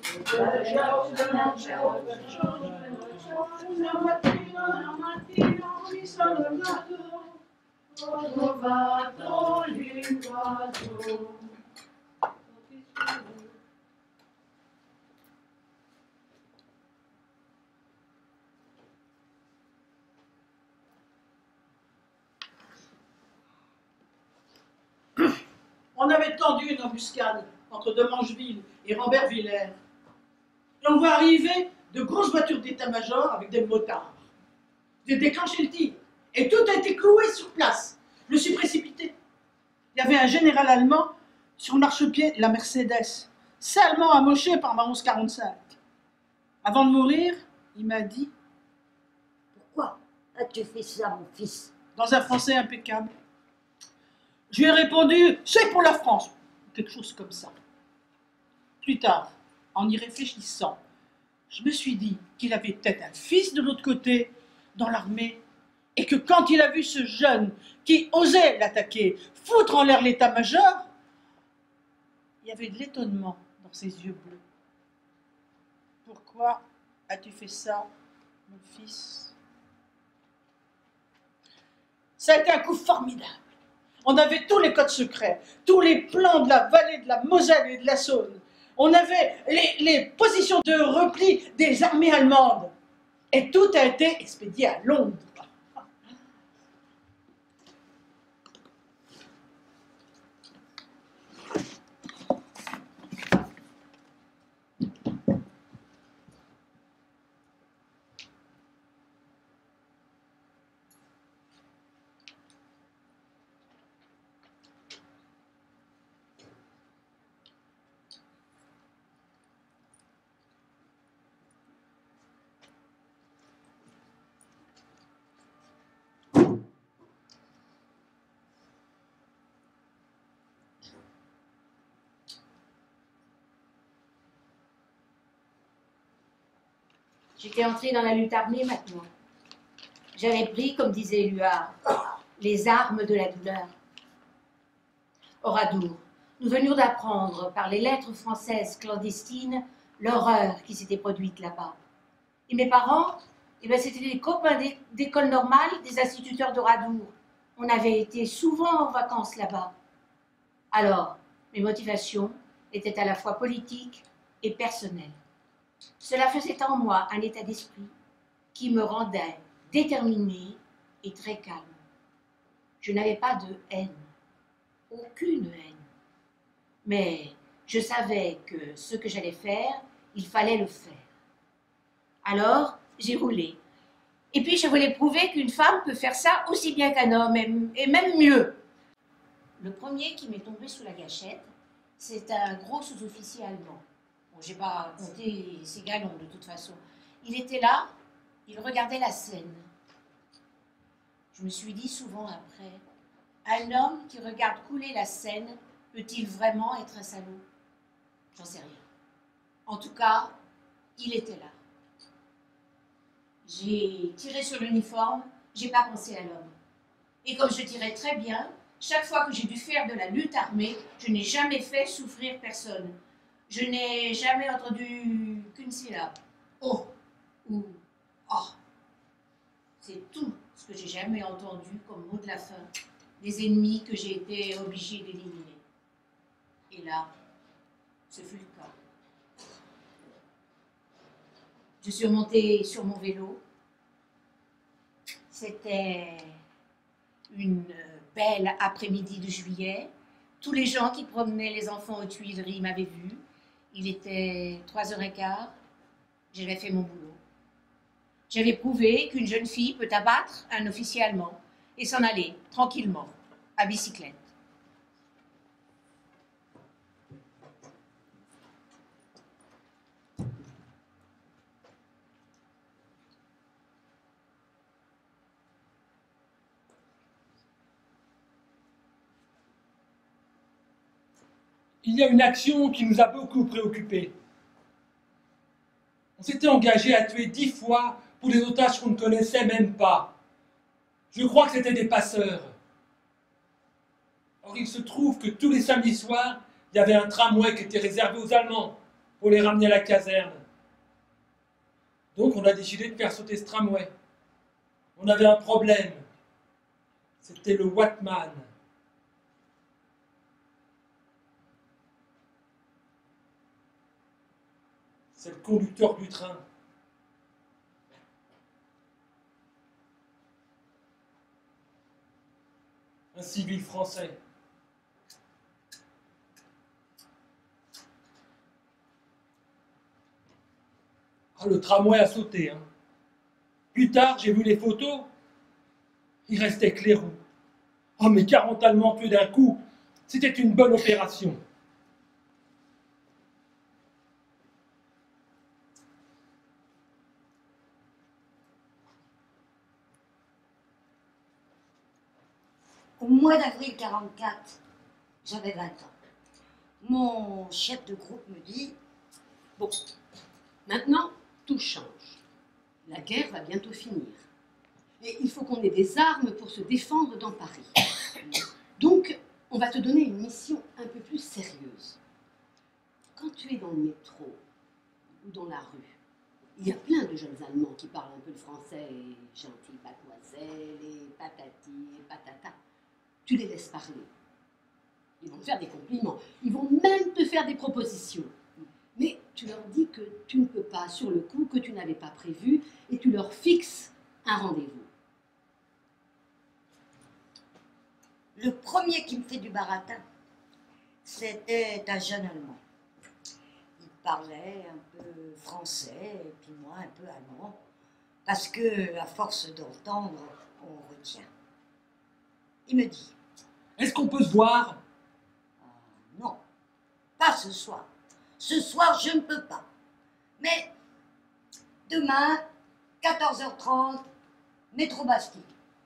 Una mattina mi sono alzato. Ho trovato l'invaso. On avait tendu une embuscade entre Demangeville et Rambervillers. Et on voit arriver de grosses voitures d'état-major avec des motards. J'ai déclenché le tir. Et tout a été cloué sur place. Je me suis précipité. Il y avait un général allemand sur le marchepied, la Mercedes, salement amoché par ma 1145. Avant de mourir, il m'a dit, Pourquoi as-tu fait ça, mon fils? dans un français impeccable, je lui ai répondu, c'est pour la France, quelque chose comme ça. Plus tard, en y réfléchissant, je me suis dit qu'il avait peut-être un fils de l'autre côté, dans l'armée, et que quand il a vu ce jeune qui osait l'attaquer, foutre en l'air l'état-major, il y avait de l'étonnement dans ses yeux bleus. Pourquoi as-tu fait ça, mon fils? Ça a été un coup formidable. On avait tous les codes secrets, tous les plans de la vallée de la Moselle et de la Saône. On avait les positions de repli des armées allemandes. Et tout a été expédié à Londres. J'étais entrée dans la lutte armée maintenant. J'avais pris, comme disait Éluard, les armes de la douleur. Oradour, nous venions d'apprendre par les lettres françaises clandestines l'horreur qui s'était produite là-bas. Et mes parents, c'était des copains d'école normale, des instituteurs d'Oradour. On avait été souvent en vacances là-bas. Alors, mes motivations étaient à la fois politiques et personnelles. Cela faisait en moi un état d'esprit qui me rendait déterminée et très calme. Je n'avais pas de haine, aucune haine. Mais je savais que ce que j'allais faire, il fallait le faire. Alors, j'ai roulé. Et puis, je voulais prouver qu'une femme peut faire ça aussi bien qu'un homme, et même mieux. Le premier qui m'est tombé sous la gâchette, c'est un gros sous-officier allemand. Bon, j'ai pas compté ses galons de toute façon. Il était là, il regardait la scène. Je me suis dit souvent après, un homme qui regarde couler la Seine peut-il vraiment être un salaud? J'en sais rien. En tout cas, il était là. J'ai tiré sur l'uniforme, j'ai pas pensé à l'homme. Et comme je tirais très bien, chaque fois que j'ai dû faire de la lutte armée, je n'ai jamais fait souffrir personne. Je n'ai jamais entendu qu'une syllabe. Oh ou oh. C'est tout ce que j'ai jamais entendu comme mot de la fin des ennemis que j'ai été obligée d'éliminer. Et là, ce fut le cas. Je suis remontée sur mon vélo. C'était une belle après-midi de juillet. Tous les gens qui promenaient les enfants aux Tuileries m'avaient vue. Il était 3h15. J'avais fait mon boulot. J'avais prouvé qu'une jeune fille peut abattre un officier allemand et s'en aller tranquillement, à bicyclette. Il y a une action qui nous a beaucoup préoccupés. On s'était engagé à tuer 10 fois pour des otages qu'on ne connaissait même pas. Je crois que c'était des passeurs. Or, il se trouve que tous les samedis soirs, il y avait un tramway qui était réservé aux Allemands pour les ramener à la caserne. Donc, on a décidé de faire sauter ce tramway. On avait un problème. C'était le Watman. C'est le conducteur du train. Un civil français. Ah, le tramway a sauté. Hein. Plus tard, j'ai vu les photos. Il restait que les roues. Oh, mais 40 Allemands tués d'un coup, c'était une bonne opération. Au mois d'avril 1944, j'avais 20 ans. Mon chef de groupe me dit « Bon, maintenant, tout change. La guerre va bientôt finir. Et il faut qu'on ait des armes pour se défendre dans Paris. Donc, on va te donner une mission un peu plus sérieuse. Quand tu es dans le métro ou dans la rue, il y a plein de jeunes Allemands qui parlent un peu le français, et gentilles mademoiselles, et patati, et patata. Tu les laisses parler. Ils vont te faire des compliments. Ils vont même te faire des propositions. Mais tu leur dis que tu ne peux pas sur le coup, que tu n'avais pas prévu, et tu leur fixes un rendez-vous. Le premier qui me fait du baratin, c'était un jeune Allemand. Il parlait un peu français, et puis moi un peu allemand, parce que, à force d'entendre, on retient. Il me dit, Est-ce qu'on peut se voir? non, pas ce soir. Ce soir, je ne peux pas. Mais demain, 14h30, métro Bastille.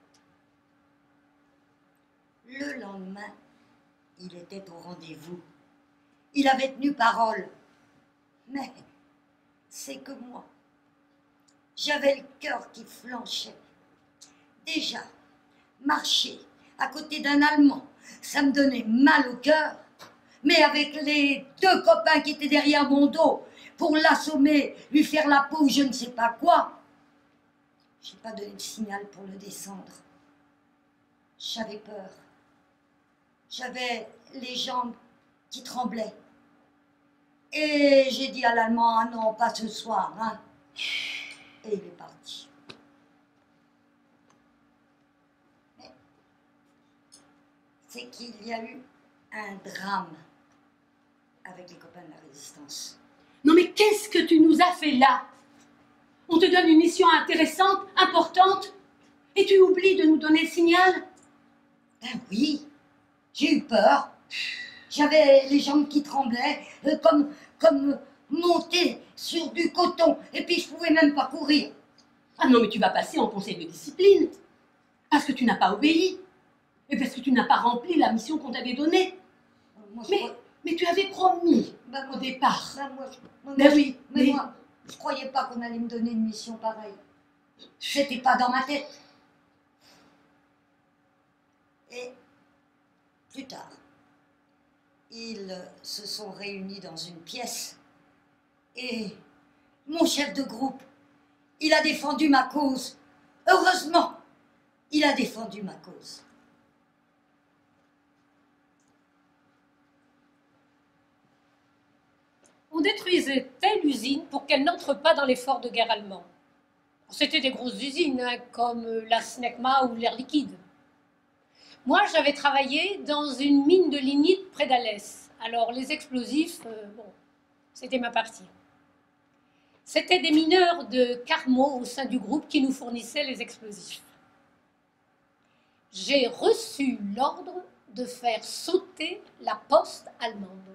Le lendemain, il était au rendez-vous. Il avait tenu parole. Mais c'est que moi, j'avais le cœur qui flanchait. Déjà, marcher à côté d'un Allemand, ça me donnait mal au cœur. Mais avec les deux copains qui étaient derrière mon dos pour l'assommer, lui faire la peau ou je ne sais pas quoi, j'ai pas donné de signal pour le descendre. J'avais peur. J'avais les jambes qui tremblaient. Et j'ai dit à l'Allemand, ah non, pas ce soir, hein. Et il est parti. Mais c'est qu'il y a eu un drame avec les copains de la résistance. Non mais qu'est-ce que tu nous as fait là? On te donne une mission intéressante, importante, et tu oublies de nous donner le signal? Ben oui, j'ai eu peur. J'avais les jambes qui tremblaient, comme monter sur du coton, et puis je pouvais même pas courir. Ah non mais tu vas passer en conseil de discipline, parce que tu n'as pas obéi, et parce que tu n'as pas rempli la mission qu'on t'avait donnée. Moi, Mais tu avais promis ben, au départ. Mais Mais moi, je croyais pas qu'on allait me donner une mission pareille. C'était pas dans ma tête. Et plus tard, ils se sont réunis dans une pièce et mon chef de groupe, il a défendu ma cause. Heureusement, il a défendu ma cause. On détruisait telle usine pour qu'elle n'entre pas dans l'effort de guerre allemand. C'était des grosses usines, hein, comme la Snecma ou l'Air Liquide. Moi, j'avais travaillé dans une mine de lignite près d'Alès. Alors, les explosifs, bon, c'était ma partie. C'étaient des mineurs de Carmaux au sein du groupe qui nous fournissaient les explosifs. J'ai reçu l'ordre de faire sauter la poste allemande.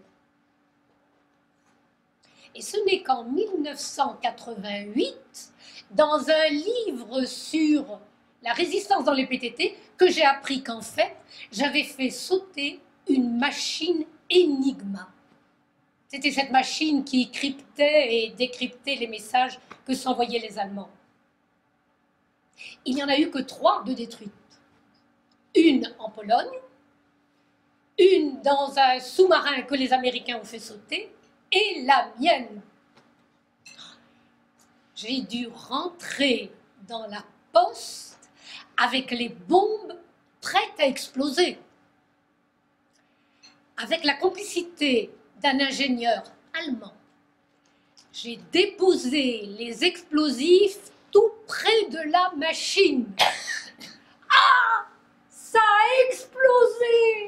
Et ce n'est qu'en 1988, dans un livre sur la résistance dans les PTT, que j'ai appris qu'en fait, j'avais fait sauter une machine Enigma. C'était cette machine qui cryptait et décryptait les messages que s'envoyaient les Allemands. Il n'y en a eu que 3 de détruites. Une en Pologne, une dans un sous-marin que les Américains ont fait sauter, et la mienne. J'ai dû rentrer dans la poste avec les bombes prêtes à exploser. Avec la complicité d'un ingénieur allemand, j'ai déposé les explosifs tout près de la machine. Ah! Ça a explosé!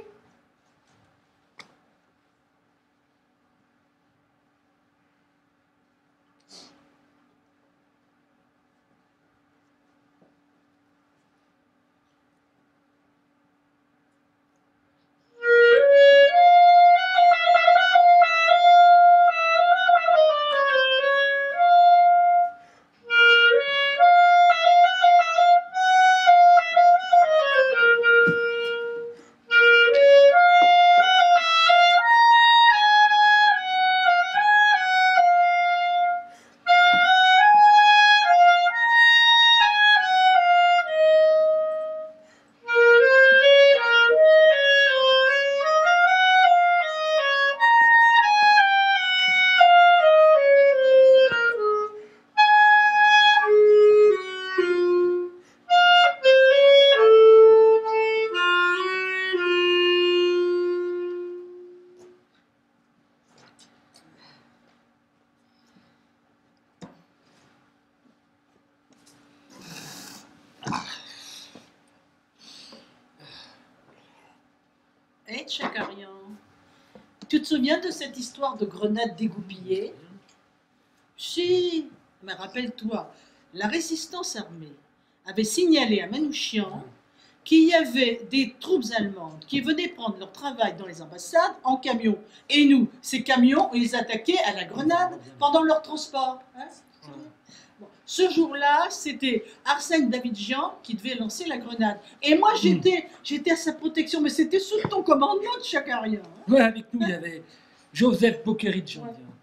Hé, Tchakarian, tu te souviens de cette histoire de grenades dégoupillées? Si, mais rappelle-toi, la résistance armée avait signalé à Manouchian qu'il y avait des troupes allemandes qui venaient prendre leur travail dans les ambassades en camion. Et nous, ces camions, on les attaquait à la grenade pendant leur transport. Hein? Bon, ce jour-là, c'était Arsène Davidjian qui devait lancer la grenade. Et moi, j'étais à sa protection, mais c'était sous ton commandement de Tchakarian. Hein? Ouais, avec nous, il y avait Joseph Bokeridj.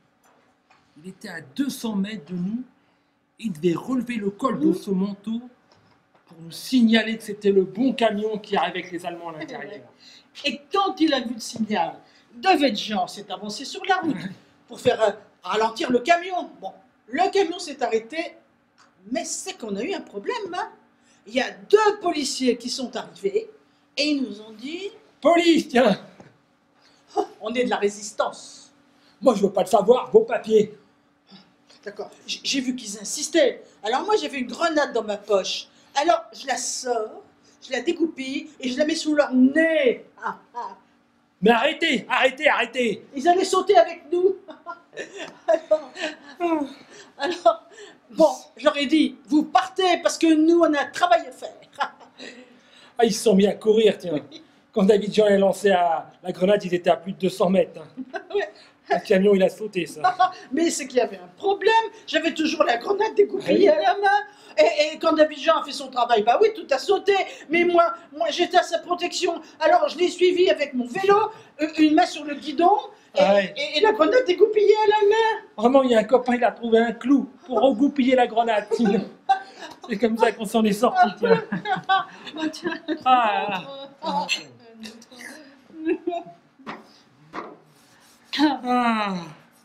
Il était à 200 mètres de nous. Il devait relever le col de son manteau pour nous signaler que c'était le bon camion qui arrivait avec les Allemands à l'intérieur. Et quand il a vu le signal, Davidjian s'est avancé sur la route pour faire ralentir le camion. Bon, le camion s'est arrêté, mais c'est qu'on a eu un problème. Hein. Il y a 2 policiers qui sont arrivés et ils nous ont dit « Police, tiens !»« On est de la résistance. » Moi, je veux pas le savoir, vos papiers. D'accord, j'ai vu qu'ils insistaient. Alors moi, j'avais une grenade dans ma poche. Alors, je la sors, je la découpille et je la mets sous leur nez. Ah, ah. Mais arrêtez, arrêtez, arrêtez. Ils allaient sauter avec nous. Alors, bon, j'aurais dit, vous partez parce que nous, on a un travail à faire. Ah, ils se sont mis à courir, tiens. Quand Davidjian a lancé la grenade, ils étaient à plus de 200 mètres. Hein. Ouais. Le camion, il a sauté, ça. Mais c'est qu'il y avait un problème. J'avais toujours la grenade découpillée à la main. Et quand Davidjian a fait son travail, bah oui, tout a sauté. Mais moi j'étais à sa protection. Alors, je l'ai suivi avec mon vélo, une main sur le guidon, et la grenade découpillée à la main. Vraiment, il y a un copain, il a trouvé un clou pour regoupiller la grenade. C'est comme ça qu'on s'en est sorti, tiens. Ah.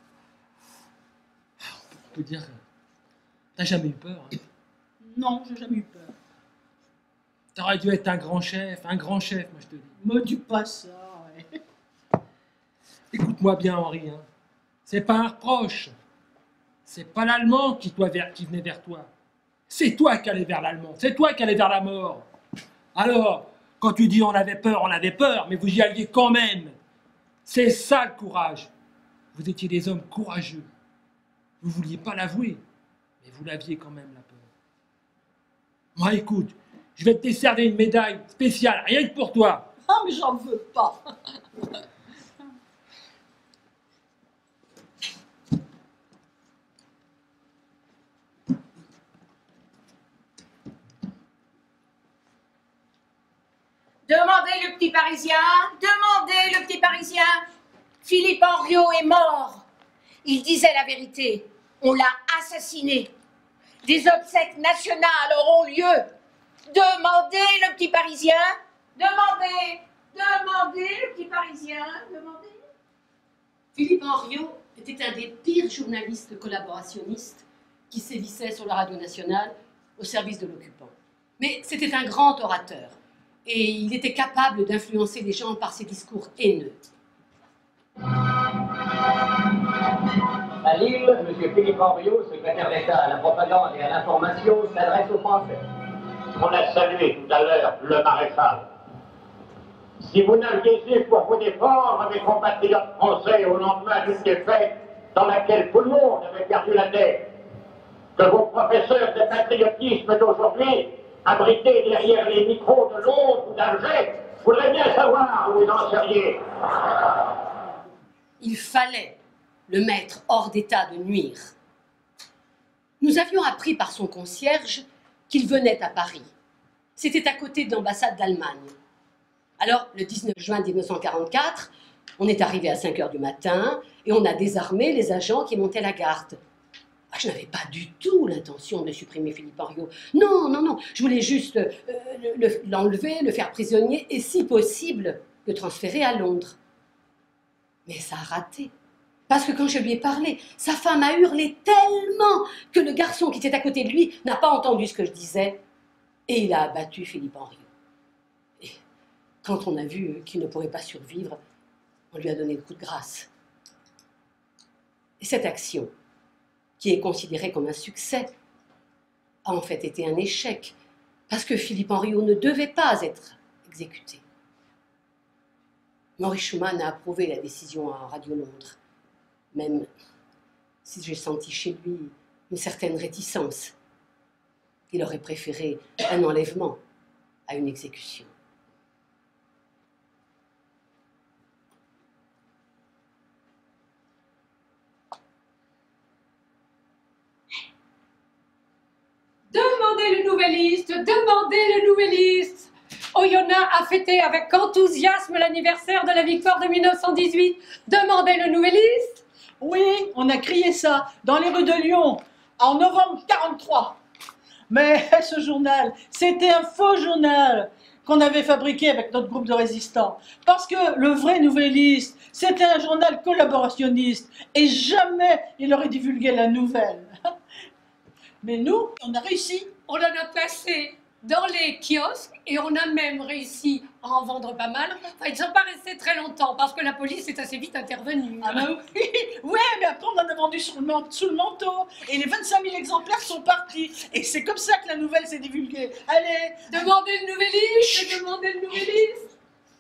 On peut dire, t'as jamais eu peur, hein? Non, j'ai jamais eu peur. T'aurais dû être un grand chef, moi je te dis. Me dis pas ça. Ouais. Écoute-moi bien, Henri, hein. C'est pas un reproche. C'est pas l'Allemand qui venait vers toi. C'est toi qui allais vers l'Allemand. C'est toi qui allais vers la mort. Alors, quand tu dis on avait peur, mais vous y alliez quand même. C'est ça le courage. Vous étiez des hommes courageux. Vous vouliez pas l'avouer, mais vous l'aviez quand même, la peur. Moi, écoute, je vais te décerner une médaille spéciale, rien que pour toi. Ah, mais j'en veux pas. Demandez le petit Parisien, demandez le petit Parisien. Philippe Henriot est mort. Il disait la vérité. On l'a assassiné. Des obsèques nationales auront lieu. Demandez le petit Parisien. Demandez le petit Parisien. Demandez. Philippe Henriot était un des pires journalistes collaborationnistes qui sévissaient sur la radio nationale au service de l'occupant. Mais c'était un grand orateur et il était capable d'influencer les gens par ses discours haineux. À Lille, M. Philippe Henriot, secrétaire d'État à la propagande et à l'information, s'adresse aux Français. On a salué tout à l'heure le maréchal. Si vous n'aviez eu pour vous défendre, mes compatriotes français, au lendemain d'une défaite dans laquelle tout le monde avait perdu la tête, que vos professeurs de patriotisme d'aujourd'hui, abrités derrière les micros de Londres ou d'Alger, voudraient bien savoir où vous en seriez. Il fallait le mettre hors d'état de nuire. Nous avions appris par son concierge qu'il venait à Paris. C'était à côté de l'ambassade d'Allemagne. Alors, le 19 juin 1944, on est arrivé à 5 h du matin et on a désarmé les agents qui montaient la garde. Je n'avais pas du tout l'intention de supprimer Philippe Henriot. Non, non, non, je voulais juste l'enlever, le faire prisonnier et, si possible, le transférer à Londres. Mais ça a raté. Parce que quand je lui ai parlé, sa femme a hurlé tellement que le garçon qui était à côté de lui n'a pas entendu ce que je disais. Et il a abattu Philippe Henriot. Et quand on a vu qu'il ne pourrait pas survivre, on lui a donné le coup de grâce. Et cette action, qui est considérée comme un succès, a en fait été un échec, parce que Philippe Henriot ne devait pas être exécuté. Maurice Schumann a approuvé la décision à Radio Londres, même si j'ai senti chez lui une certaine réticence. Il aurait préféré un enlèvement à une exécution. Demandez le Nouvelliste, demandez le Nouvelliste. Oyonnax a fêté avec enthousiasme l'anniversaire de la victoire de 1918. Demandez le Nouvelliste. Oui, on a crié ça dans les rues de Lyon en novembre 43. Mais ce journal, c'était un faux journal qu'on avait fabriqué avec notre groupe de résistants. Parce que le vrai Nouvelliste, c'était un journal collaborationniste et jamais il aurait divulgué la nouvelle. Mais nous, on a réussi. On en a placé dans les kiosques et on a même réussi à en vendre pas mal. Enfin, ils ne sont pas restés très longtemps parce que la police est assez vite intervenue. Ah ben oui, ouais, mais après on en a vendu sous le manteau et les 25 000 exemplaires sont partis. Et c'est comme ça que la nouvelle s'est divulguée. Allez, Demandez le Nouvelliste, demandez le Nouvelliste.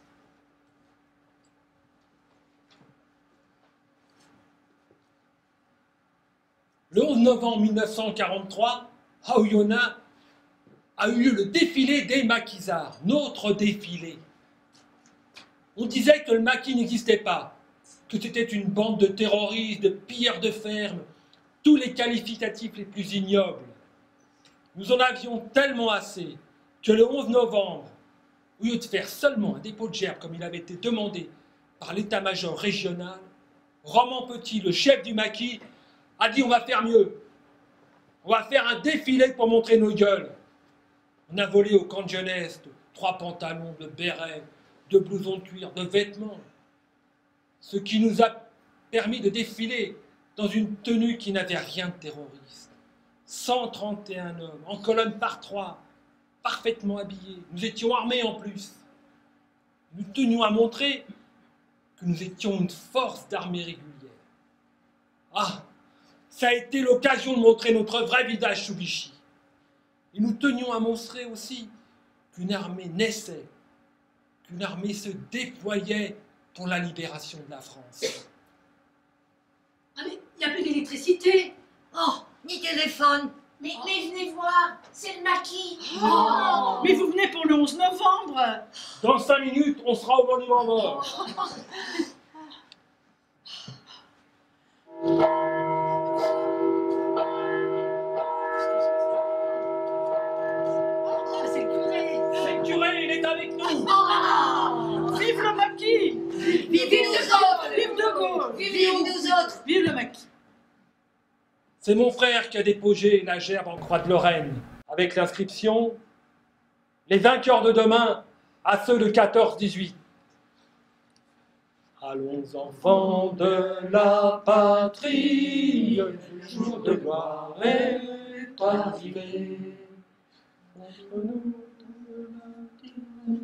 Le 11 novembre 1943, à Oyonnax, a eu lieu le défilé des maquisards, notre défilé. On disait que le maquis n'existait pas, que c'était une bande de terroristes, de pilleurs de ferme, tous les qualificatifs les plus ignobles. Nous en avions tellement assez que le 11 novembre, au lieu de faire seulement un dépôt de gerbes comme il avait été demandé par l'état-major régional, Roman Petit, le chef du maquis, a dit on va faire mieux. On va faire un défilé pour montrer nos gueules. On a volé au camp de jeunesse 3 pantalons, de bérets, de blousons de cuir, de vêtements. Ce qui nous a permis de défiler dans une tenue qui n'avait rien de terroriste. 131 hommes, en colonne par 3, parfaitement habillés. Nous étions armés en plus. Nous tenions à montrer que nous étions une force d'armée régulière. Ah, ça a été l'occasion de montrer notre vrai visage sous Vichy. Et nous tenions à montrer aussi qu'une armée naissait, qu'une armée se déployait pour la libération de la France. Ah mais il n'y a plus d'électricité. Oh, ni téléphone. Mais venez voir, c'est le maquis. Mais vous venez pour le 11 novembre. Dans 5 minutes, on sera au monument mort. C'est le curé. C'est le curé, il est avec nous. Vive le maquis. Vive nous autres. Vive De Gaulle. Vive nous autres. Vive le maquis. C'est mon frère qui a déposé la gerbe en croix de Lorraine, avec l'inscription « Les vainqueurs de demain à ceux de 14-18 ». Allons enfants de la patrie, le jour de gloire est arrivé. Contre nous de la tyrannie.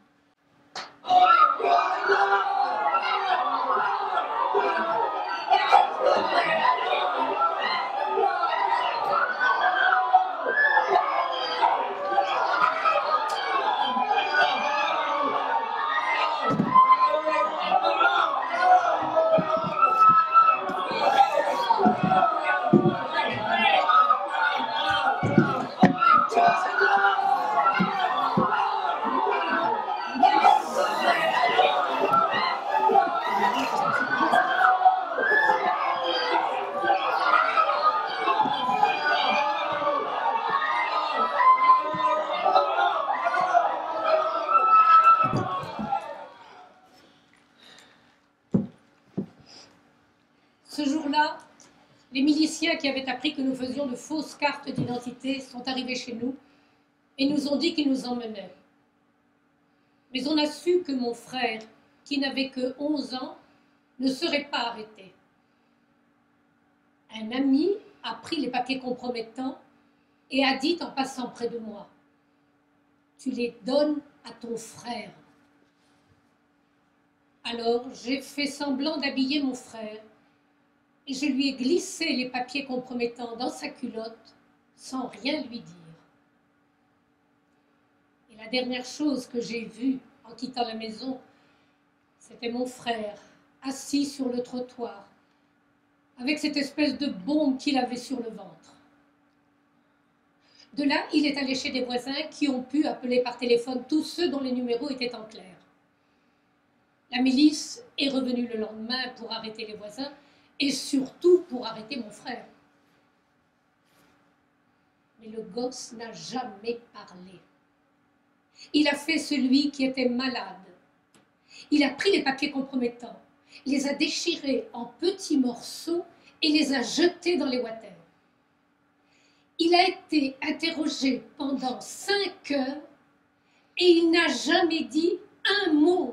Ce jour-là, les miliciens qui avaient appris que nous faisions de fausses cartes d'identité sont arrivés chez nous et nous ont dit qu'ils nous emmenaient. Mais on a su que mon frère, qui n'avait que 11 ans, ne serait pas arrêté. Un ami a pris les papiers compromettants et a dit en passant près de moi, « Tu les donnes à ton frère. » Alors j'ai fait semblant d'habiller mon frère et je lui ai glissé les papiers compromettants dans sa culotte sans rien lui dire. Et la dernière chose que j'ai vue en quittant la maison, c'était mon frère assis sur le trottoir avec cette espèce de bombe qu'il avait sur le ventre. De là, il est allé chez des voisins qui ont pu appeler par téléphone tous ceux dont les numéros étaient en clair. La milice est revenue le lendemain pour arrêter les voisins et surtout pour arrêter mon frère. Mais le gosse n'a jamais parlé. Il a fait celui qui était malade. Il a pris les papiers compromettants, les a déchirés en petits morceaux et les a jetés dans les water. Il a été interrogé pendant 5 heures et il n'a jamais dit un mot.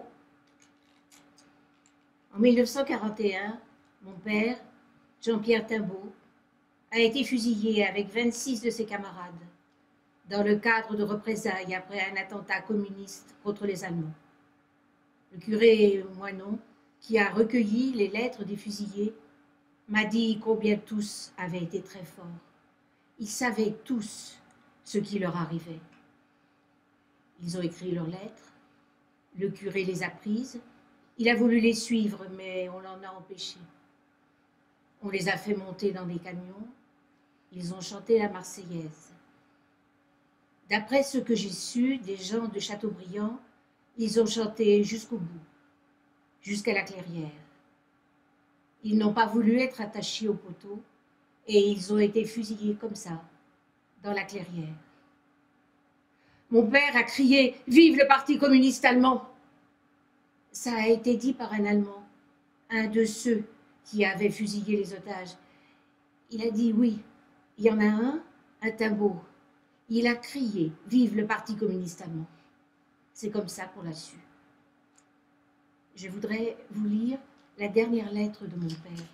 En 1941, mon père, Jean-Pierre Timbaud, a été fusillé avec 26 de ses camarades dans le cadre de représailles après un attentat communiste contre les Allemands. Le curé Moinon, qui a recueilli les lettres des fusillés, m'a dit combien tous avaient été très forts. Ils savaient tous ce qui leur arrivait. Ils ont écrit leurs lettres, le curé les a prises, il a voulu les suivre, mais on l'en a empêché. On les a fait monter dans des camions, ils ont chanté la Marseillaise. D'après ce que j'ai su des gens de Châteaubriand, ils ont chanté jusqu'au bout, jusqu'à la clairière. Ils n'ont pas voulu être attachés au poteau et ils ont été fusillés comme ça, dans la clairière. Mon père a crié « Vive le Parti communiste allemand !» Ça a été dit par un Allemand, un de ceux qui avaient fusillé les otages. Il a dit « Oui, il y en a un Timbaud. » Il a crié « Vive le Parti communiste allemand !» C'est comme ça qu'on l'a su. Je voudrais vous lire la dernière lettre de mon père.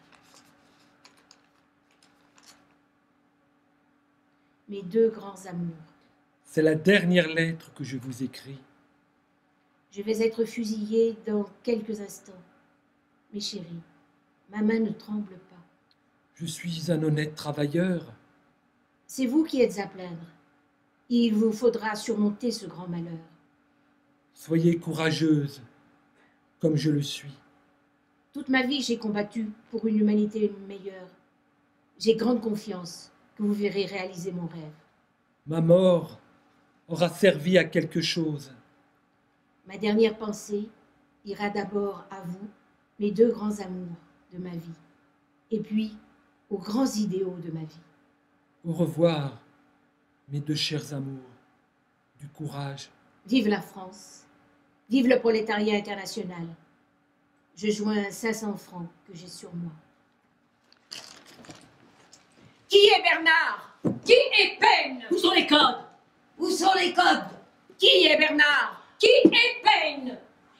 Mes 2 grands amours. C'est la dernière lettre que je vous écris. Je vais être fusillée dans quelques instants. Mes chéris, ma main ne tremble pas. Je suis un honnête travailleur. C'est vous qui êtes à plaindre. Il vous faudra surmonter ce grand malheur. Soyez courageuse, comme je le suis. Toute ma vie, j'ai combattu pour une humanité meilleure. J'ai grande confiance que vous verrez réaliser mon rêve. Ma mort aura servi à quelque chose. Ma dernière pensée ira d'abord à vous, mes deux grands amours de ma vie, et puis aux grands idéaux de ma vie. Au revoir, mes deux chers amours. Du courage. Vive la France, vive le prolétariat international. Je joins 500 francs que j'ai sur moi. Qui est Bernard? Qui est Peine? Où sont les codes? Où sont les codes? Qui est Bernard? Qui est Peine?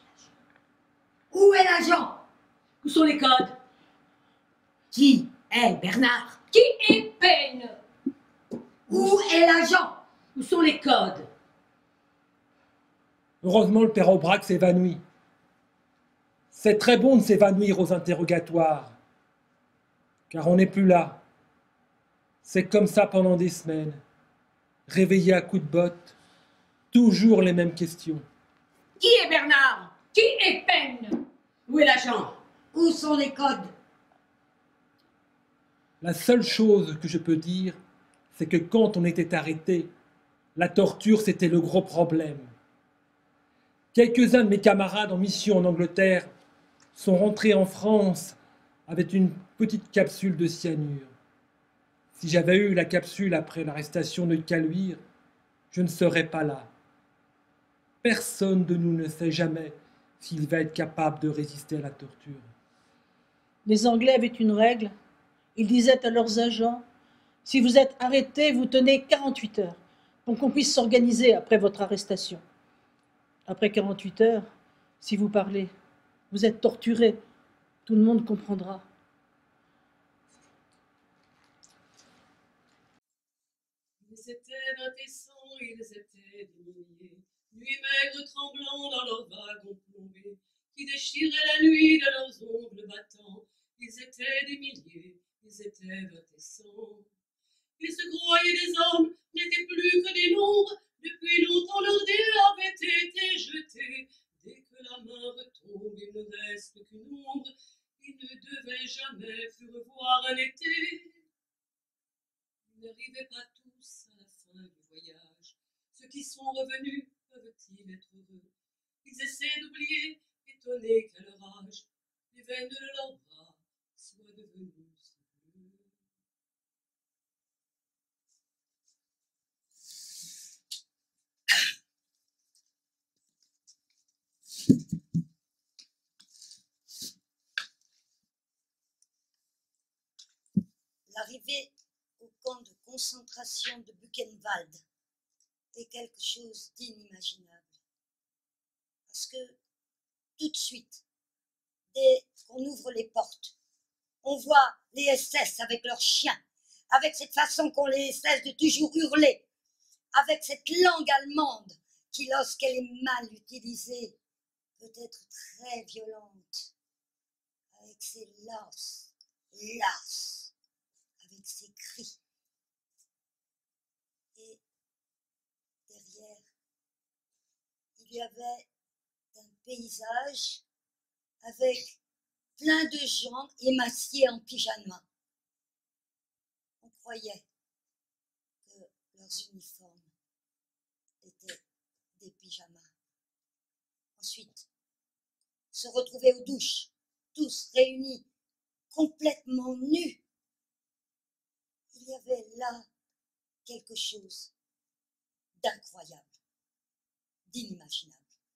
Où est l'agent? Où sont les codes? Qui est Bernard? Qui est Peine? Où est l'agent? Où sont les codes? Heureusement, le père Aubrac s'évanouit. C'est très bon de s'évanouir aux interrogatoires, car on n'est plus là. C'est comme ça pendant des semaines, réveillé à coups de botte, toujours les mêmes questions. Qui est Bernard? Qui est Peine? Où est l'agent? Où sont les codes? La seule chose que je peux dire, c'est que quand on était arrêté, la torture, c'était le gros problème. Quelques-uns de mes camarades en mission en Angleterre sont rentrés en France avec une petite capsule de cyanure. Si j'avais eu la capsule après l'arrestation de Caluire, je ne serais pas là. Personne de nous ne sait jamais s'il va être capable de résister à la torture. Les Anglais avaient une règle. Ils disaient à leurs agents, si vous êtes arrêtés, vous tenez 48 heures pour qu'on puisse s'organiser après votre arrestation. Après 48 heures, si vous parlez, vous êtes torturé, tout le monde comprendra. Ils étaient 20 et 100, ils étaient des milliers, nuits maigres tremblants dans leurs wagons plombés, qui déchiraient la nuit de leurs ongles battants. Ils étaient des milliers, ils étaient 20 et 100. Ils se croyaient des hommes, n'étaient plus que des nombres. Depuis longtemps leurs dés avaient été jetés. Dès que la main retombe, il ne reste qu'une ombre. Ils ne devaient jamais plus revoir un été. Ils n'arrivaient pas tous à la fin du voyage. Ceux qui sont revenus peuvent-ils être heureux? Ils essaient d'oublier, étonnés qu'à leur âge, les veines de leurs bras soient devenues si bleues. L'arrivée au camp de concentration de Buchenwald est quelque chose d'inimaginable. Parce que tout de suite, dès qu'on ouvre les portes, on voit les SS avec leurs chiens, avec cette façon qu'ont les SS de toujours hurler, avec cette langue allemande qui, lorsqu'elle est mal utilisée, peut être très violente, avec ses lasses, avec ses cris. Et derrière, il y avait un paysage avec plein de gens émaciés en pyjama. On croyait que leurs uniformes étaient des pyjamas. Ensuite, se retrouver aux douches, tous réunis, complètement nus. Il y avait là quelque chose d'incroyable, d'inimaginable.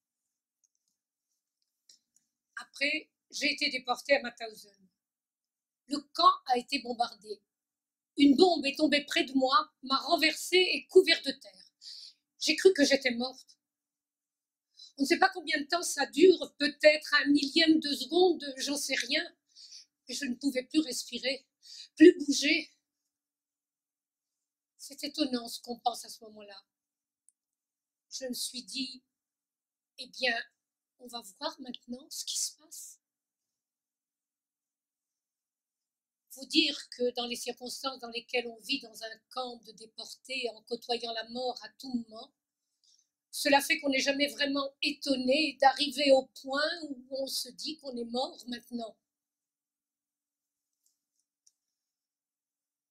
Après, j'ai été déportée à Mauthausen. Le camp a été bombardé. Une bombe est tombée près de moi, m'a renversée et couvert de terre. J'ai cru que j'étais morte. On ne sait pas combien de temps ça dure, peut-être un millième de seconde, j'en sais rien. Mais je ne pouvais plus respirer, plus bouger. C'est étonnant ce qu'on pense à ce moment-là. Je me suis dit, eh bien, on va voir maintenant ce qui se passe. Vous dire que dans les circonstances dans lesquelles on vit dans un camp de déportés en côtoyant la mort à tout moment, cela fait qu'on n'est jamais vraiment étonné d'arriver au point où on se dit qu'on est mort maintenant.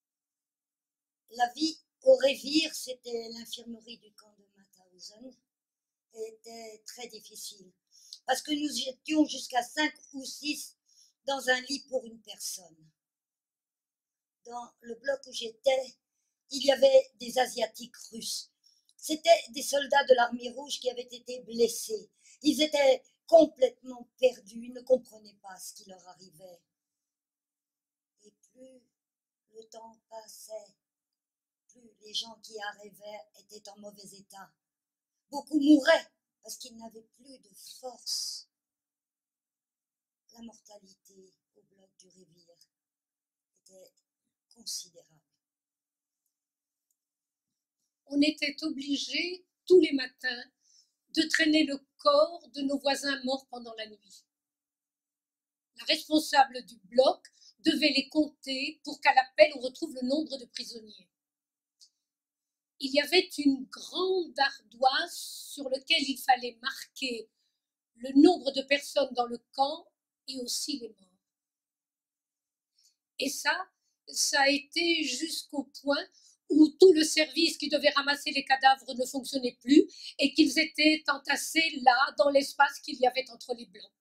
La vie au Révire, c'était l'infirmerie du camp de Mauthausen, était très difficile. Parce que nous étions jusqu'à 5 ou 6 dans un lit pour une personne. Dans le bloc où j'étais, il y avait des Asiatiques russes. C'étaient des soldats de l'armée rouge qui avaient été blessés. Ils étaient complètement perdus, ils ne comprenaient pas ce qui leur arrivait. Et plus le temps passait, plus les gens qui arrivaient étaient en mauvais état. Beaucoup mouraient parce qu'ils n'avaient plus de force. La mortalité au bloc du Révire était considérable. On était obligés, tous les matins, de traîner le corps de nos voisins morts pendant la nuit. La responsable du bloc devait les compter pour qu'à l'appel on retrouve le nombre de prisonniers. Il y avait une grande ardoise sur laquelle il fallait marquer le nombre de personnes dans le camp et aussi les morts. Et ça a été jusqu'au point où tout le service qui devait ramasser les cadavres ne fonctionnait plus et qu'ils étaient entassés là, dans l'espace qu'il y avait entre les blocs.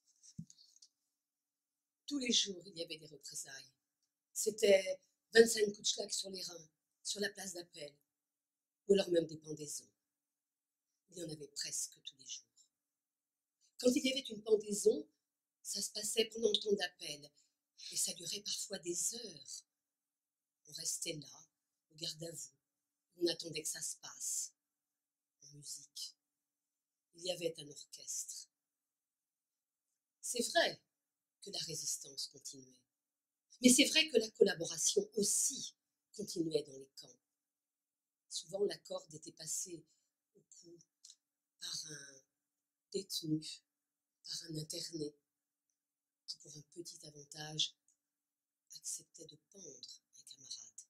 Tous les jours, il y avait des représailles. C'était 25 coups de schlag sur les reins, sur la place d'appel, ou alors même des pendaisons. Il y en avait presque tous les jours. Quand il y avait une pendaison, ça se passait pendant le temps d'appel, et ça durait parfois des heures. On restait là, au garde à vous, on attendait que ça se passe. En musique, il y avait un orchestre. C'est vrai que la résistance continuait, mais c'est vrai que la collaboration aussi continuait dans les camps. Souvent, la corde était passée au cou par un détenu, par un interné, qui, pour un petit avantage, acceptait de pendre un camarade.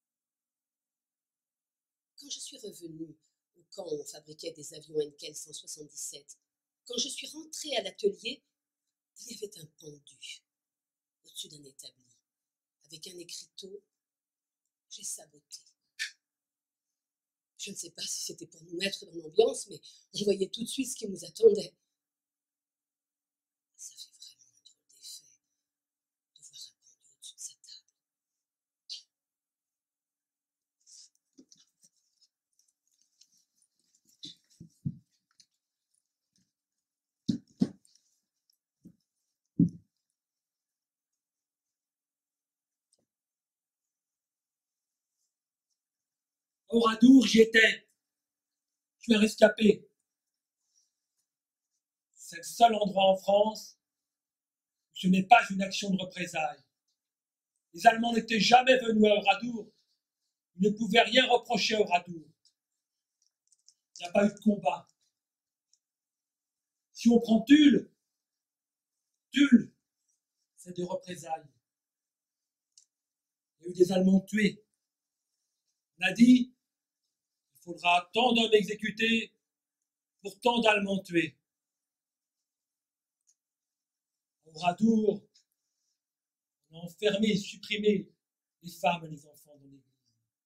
Quand je suis revenue au camp où on fabriquait des avions Henkel 177, quand je suis rentrée à l'atelier, il y avait un pendu au-dessus d'un établi, avec un écriteau « J'ai saboté ». Je ne sais pas si c'était pour nous mettre dans l'ambiance, mais on voyait tout de suite ce qui nous attendait. Ça fait vraiment un drôle d'effet de voir un pendu au-dessus de sa table. Au Radour, j'y étais. Je suis un rescapé. C'est le seul endroit en France où ce n'est pas une action de représailles. Les Allemands n'étaient jamais venus à Oradour. Ils ne pouvaient rien reprocher à Oradour. Il n'y a pas eu de combat. Si on prend Tulle, c'est des représailles. Il y a eu des Allemands tués. On a dit il faudra tant d'hommes exécutés pour tant d'Allemands tués. Au Radour, on a enfermé et supprimé les femmes et les enfants dans l'église.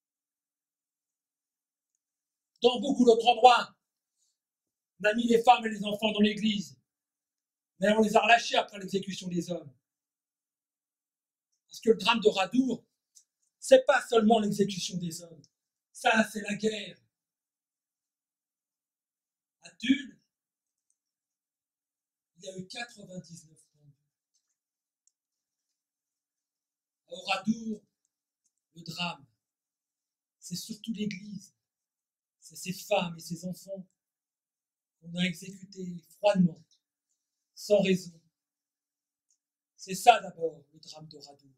Dans beaucoup d'autres endroits, on a mis les femmes et les enfants dans l'église, mais on les a relâchés après l'exécution des hommes. Parce que le drame de Radour, c'est pas seulement l'exécution des hommes, ça c'est la guerre. À Tulle, il y a eu 99 pendus. À Oradour, le drame, c'est surtout l'Église, c'est ces femmes et ces enfants qu'on a exécutés froidement, sans raison. C'est ça d'abord le drame d'Oradour.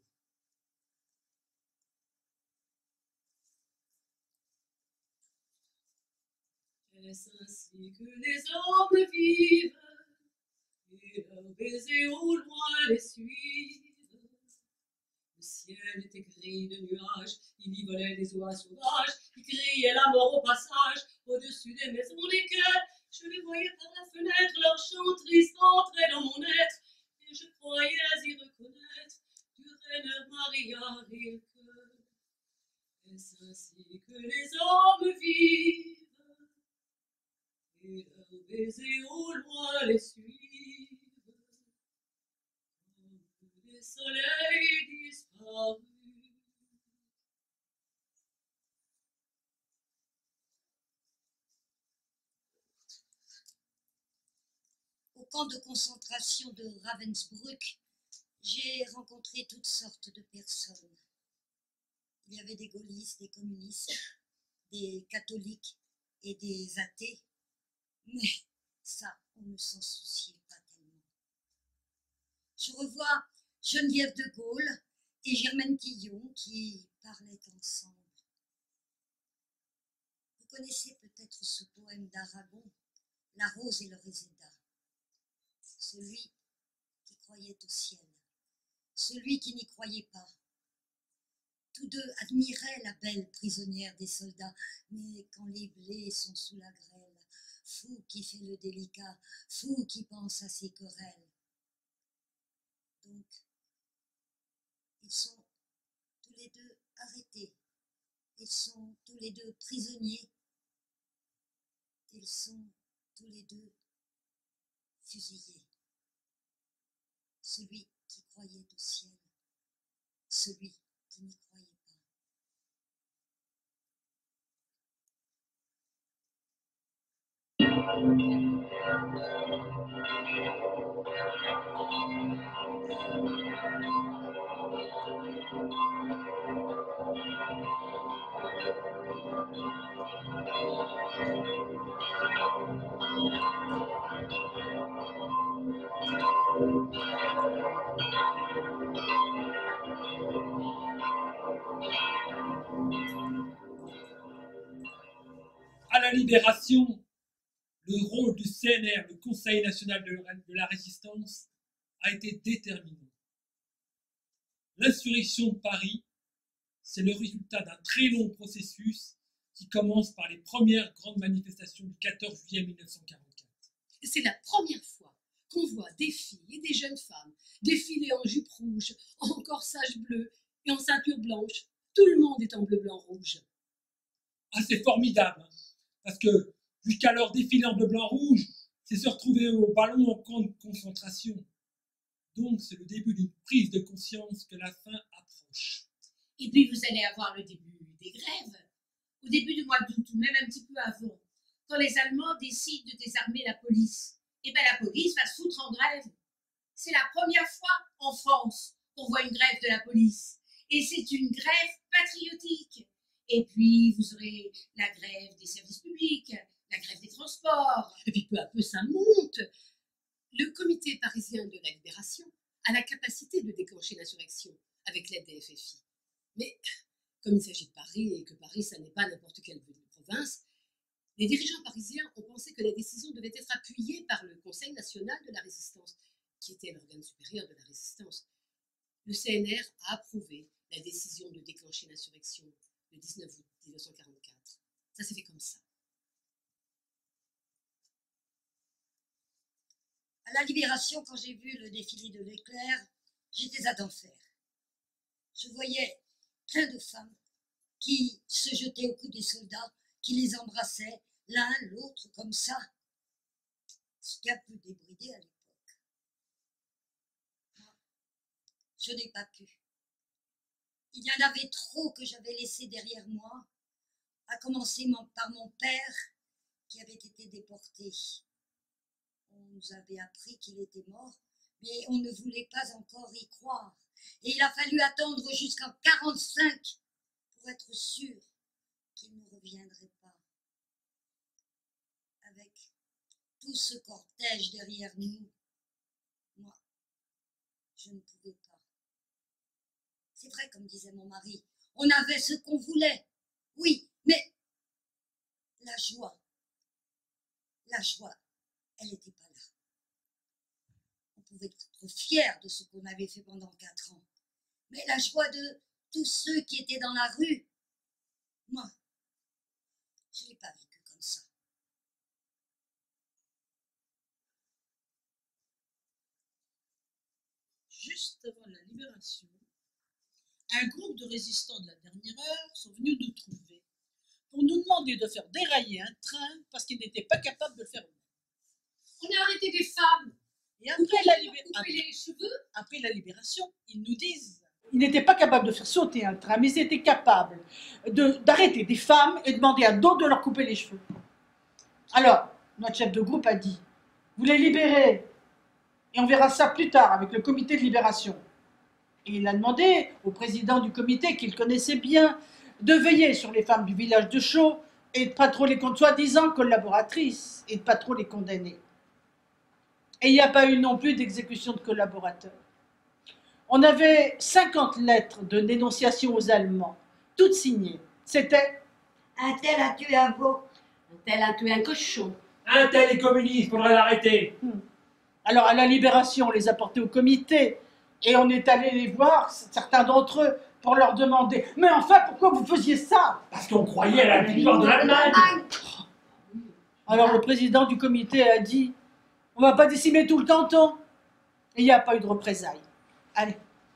Est-ce ainsi que les hommes vivent, et leurs baisers au loin les suivent? Le ciel était gris de nuages, il y volait des oies sauvages, qui criaient la mort au passage, au-dessus des maisons desquelles je les voyais par la fenêtre, leur chant triste entrait dans mon être, et je croyais y reconnaître du Reine Maria Rilke. Est-ce ainsi que les hommes vivent, et leurs baisers au loin les suivent, comme des soleils disparus? Au camp de concentration de Ravensbrück, j'ai rencontré toutes sortes de personnes. Il y avait des gaullistes, des communistes, des catholiques et des athées, mais ça, on ne s'en souciait pas tellement. Je revois Geneviève de Gaulle et Germaine Tillon qui parlaient ensemble. Vous connaissez peut-être ce poème d'Aragon, La rose et le réséda. Celui qui croyait au ciel, celui qui n'y croyait pas. Tous deux admiraient la belle prisonnière des soldats, mais quand les blés sont sous la grêle, fou qui fait le délicat, fou qui pense à ses querelles. Donc, ils sont tous les deux arrêtés, ils sont tous les deux prisonniers, ils sont tous les deux fusillés. Celui qui croyait au ciel, celui qui n'y croyait pas. À la Libération, le rôle du CNR, le Conseil national de la résistance, a été déterminant. L'insurrection de Paris, c'est le résultat d'un très long processus qui commence par les premières grandes manifestations du 14 juillet 1944. C'est la première fois qu'on voit des filles et des jeunes femmes défiler en jupe rouge, en corsage bleu et en ceinture blanche. Tout le monde est en bleu, blanc, rouge. Ah, c'est formidable, hein, parce que jusqu'alors défiler en bleu, blanc, rouge, c'est se retrouver au ballon en camp de concentration. Donc, c'est le début d'une prise de conscience que la fin approche. Et puis, vous allez avoir le début des grèves, au début du mois d'août, ou même un petit peu avant, quand les Allemands décident de désarmer la police. Et bien, la police va se foutre en grève. C'est la première fois en France qu'on voit une grève de la police. Et c'est une grève patriotique. Et puis, vous aurez la grève des services publics, la grève des transports. Et puis peu à peu, ça monte. Le comité parisien de la Libération a la capacité de déclencher l'insurrection avec l'aide des FFI. Mais comme il s'agit de Paris et que Paris, ça n'est pas n'importe quelle province, les dirigeants parisiens ont pensé que la décision devait être appuyée par le Conseil national de la résistance, qui était l'organe supérieur de la résistance. Le CNR a approuvé la décision de déclencher l'insurrection le 19 août 1944. Ça s'est fait comme ça. À la Libération, quand j'ai vu le défilé de l'éclair, j'étais à d'enfer. Je voyais plein de femmes qui se jetaient au cou des soldats, qui les embrassaient, l'un, l'autre, comme ça. Ce qui a un peu débridé à l'époque. Moi, je n'ai pas pu. Il y en avait trop que j'avais laissé derrière moi, à commencer par mon père qui avait été déporté. On nous avait appris qu'il était mort, mais on ne voulait pas encore y croire. Et il a fallu attendre jusqu'en 1945 pour être sûr qu'il ne reviendrait pas. Avec tout ce cortège derrière nous, moi, je ne pouvais pas. C'est vrai, comme disait mon mari, on avait ce qu'on voulait, oui, mais la joie, elle n'était pas là. On pouvait être fiers de ce qu'on avait fait pendant 4 ans, mais la joie de tous ceux qui étaient dans la rue, moi, je ne l'ai pas vécu comme ça. Juste avant la libération, un groupe de résistants de la dernière heure sont venus nous trouver pour nous demander de faire dérailler un train parce qu'ils n'étaient pas capables de le faire eux-mêmes. On a arrêté des femmes. Et après la libération, ils nous disent ils n'étaient pas capables de faire sauter un train, mais ils étaient capables d'arrêter des femmes et demander à d'autres de leur couper les cheveux. Alors, notre chef de groupe a dit, vous les libérez, et on verra ça plus tard avec le comité de libération. Et il a demandé au président du comité, qu'il connaissait bien, de veiller sur les femmes du village de Chaux et de ne pas trop les soi-disant collaboratrices et de ne pas trop les condamner. Et il n'y a pas eu non plus d'exécution de collaborateurs. On avait 50 lettres de dénonciation aux Allemands, toutes signées. C'était « Un tel a tué un veau. Un tel a tué un cochon. Un tel est communiste, faudrait l'arrêter. » Alors à la libération, on les a portés au comité et on est allé les voir, certains d'entre eux, pour leur demander « Mais enfin, pourquoi vous faisiez ça ?» Parce qu'on croyait à la victoire de l'Allemagne. Alors le président du comité a dit « On ne va pas décimer tout le canton. » Et il n'y a pas eu de représailles. Allez.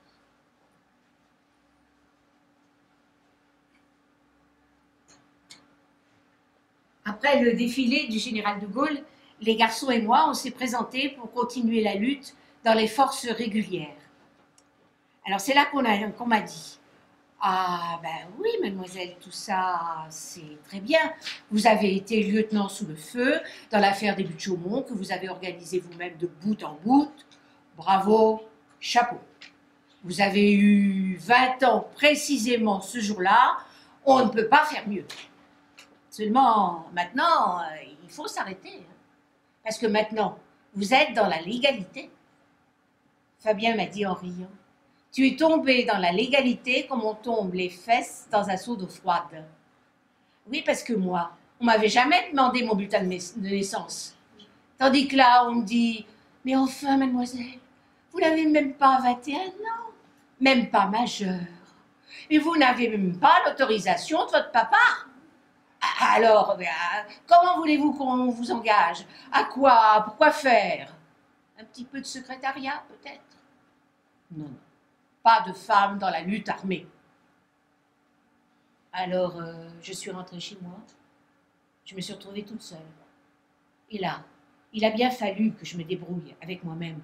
Après le défilé du général de Gaulle, les garçons et moi, on s'est présentés pour continuer la lutte dans les forces régulières. Alors c'est là qu'on m'a dit « Ah ben oui, mademoiselle, tout ça, c'est très bien. Vous avez été lieutenant sous le feu dans l'affaire des Buttes-Chaumont que vous avez organisée vous-même de bout en bout. Bravo, chapeau. Vous avez eu 20 ans précisément ce jour-là. On ne peut pas faire mieux. Seulement, maintenant, il faut s'arrêter. Parce que maintenant, vous êtes dans la légalité. » Fabien m'a dit en riant. « Tu es tombé dans la légalité comme on tombe les fesses dans un seau d'eau froide. » Oui, parce que moi, on m'avait jamais demandé mon bulletin de naissance. Tandis que là, on me dit « Mais enfin, mademoiselle, vous n'avez même pas 21 ans, même pas majeur. Et vous n'avez même pas l'autorisation de votre papa. Alors, comment voulez-vous qu'on vous engage? À quoi? Pourquoi faire? Un petit peu de secrétariat, peut-être? Non, pas de femme dans la lutte armée. Alors, je suis rentrée chez moi. Je me suis retrouvée toute seule. Et là, il a bien fallu que je me débrouille avec moi-même.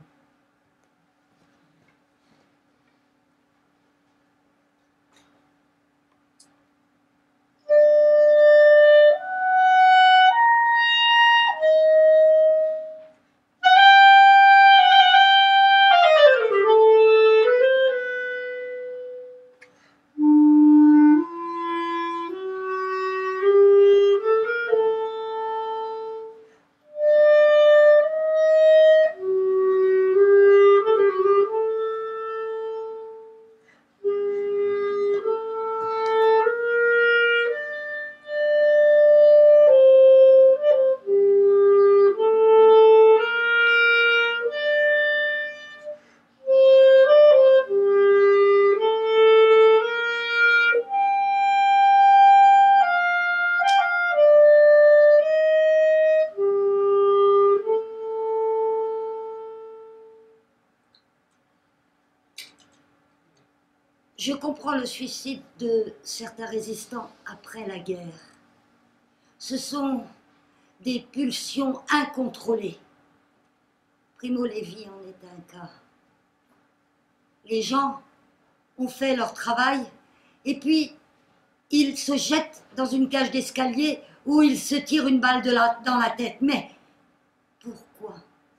Je comprends le suicide de certains résistants après la guerre. Ce sont des pulsions incontrôlées. Primo Levi en est un cas. Les gens ont fait leur travail et puis ils se jettent dans une cage d'escalier où ils se tirent une balle dans la tête. Mais pourquoi?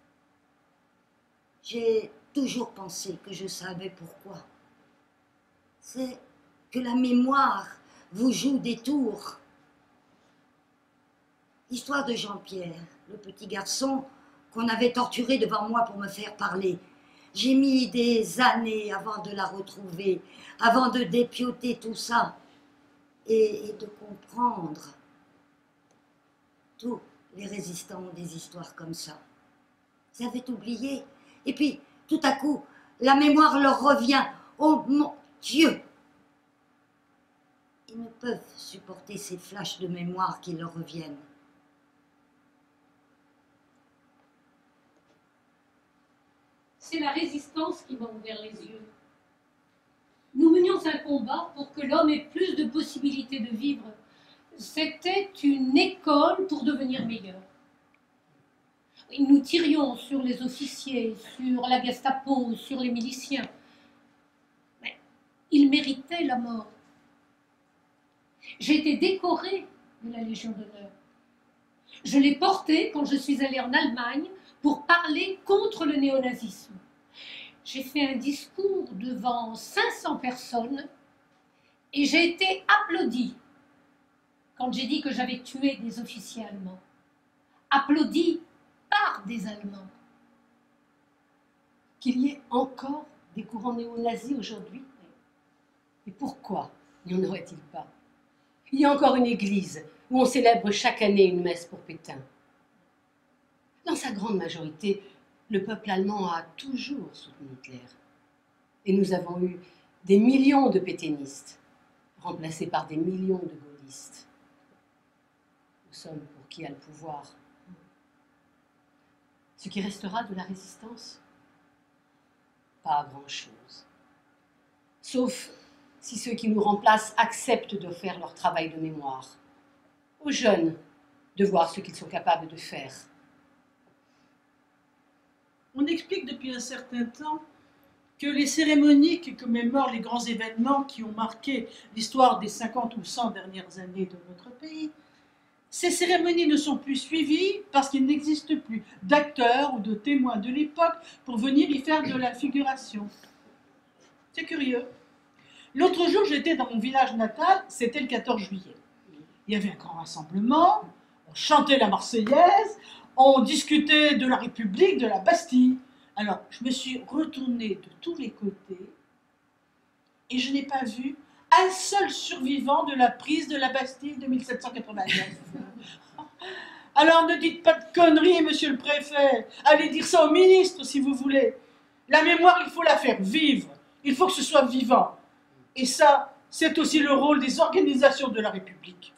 J'ai toujours pensé que je savais pourquoi. C'est que la mémoire vous joue des tours. L'histoire de Jean-Pierre, le petit garçon qu'on avait torturé devant moi pour me faire parler. J'ai mis des années avant de la retrouver, avant de dépioter tout ça et de comprendre. Tous les résistants ont des histoires comme ça. Ils avaient oublié. Et puis, tout à coup, la mémoire leur revient. Oh mon Dieu! Ils ne peuvent supporter ces flashs de mémoire qui leur reviennent. C'est la résistance qui m'a ouvert les yeux. Nous menions un combat pour que l'homme ait plus de possibilités de vivre. C'était une école pour devenir meilleur. Nous tirions sur les officiers, sur la Gestapo, sur les miliciens. Mais ils méritaient la mort. J'ai été décorée de la Légion d'honneur. Je l'ai portée quand je suis allée en Allemagne pour parler contre le néonazisme. J'ai fait un discours devant 500 personnes et j'ai été applaudie quand j'ai dit que j'avais tué des officiers allemands. Applaudie par des Allemands. Qu'il y ait encore des courants néo-nazis aujourd'hui? Et pourquoi n'y en aurait-il pas? Il y a encore une église où on célèbre chaque année une messe pour Pétain. Dans sa grande majorité, le peuple allemand a toujours soutenu Hitler. Et nous avons eu des millions de pétainistes, remplacés par des millions de gaullistes. Nous sommes pour qui a le pouvoir. Ce qui restera de la résistance? Pas grand-chose. Sauf si ceux qui nous remplacent acceptent de faire leur travail de mémoire. Aux jeunes de voir ce qu'ils sont capables de faire. On explique depuis un certain temps que les cérémonies qui commémorent les grands événements qui ont marqué l'histoire des 50 ou 100 dernières années de notre pays, ces cérémonies ne sont plus suivies parce qu'il n'existe plus d'acteurs ou de témoins de l'époque pour venir y faire de la figuration. C'est curieux. L'autre jour, j'étais dans mon village natal, c'était le 14 juillet. Il y avait un grand rassemblement, on chantait la Marseillaise, on discutait de la République, de la Bastille. Alors, je me suis retournée de tous les côtés et je n'ai pas vu un seul survivant de la prise de la Bastille de 1789. Alors, ne dites pas de conneries, monsieur le préfet. Allez dire ça au ministre, si vous voulez. La mémoire, il faut la faire vivre. Il faut que ce soit vivant. Et ça, c'est aussi le rôle des organisations de la République.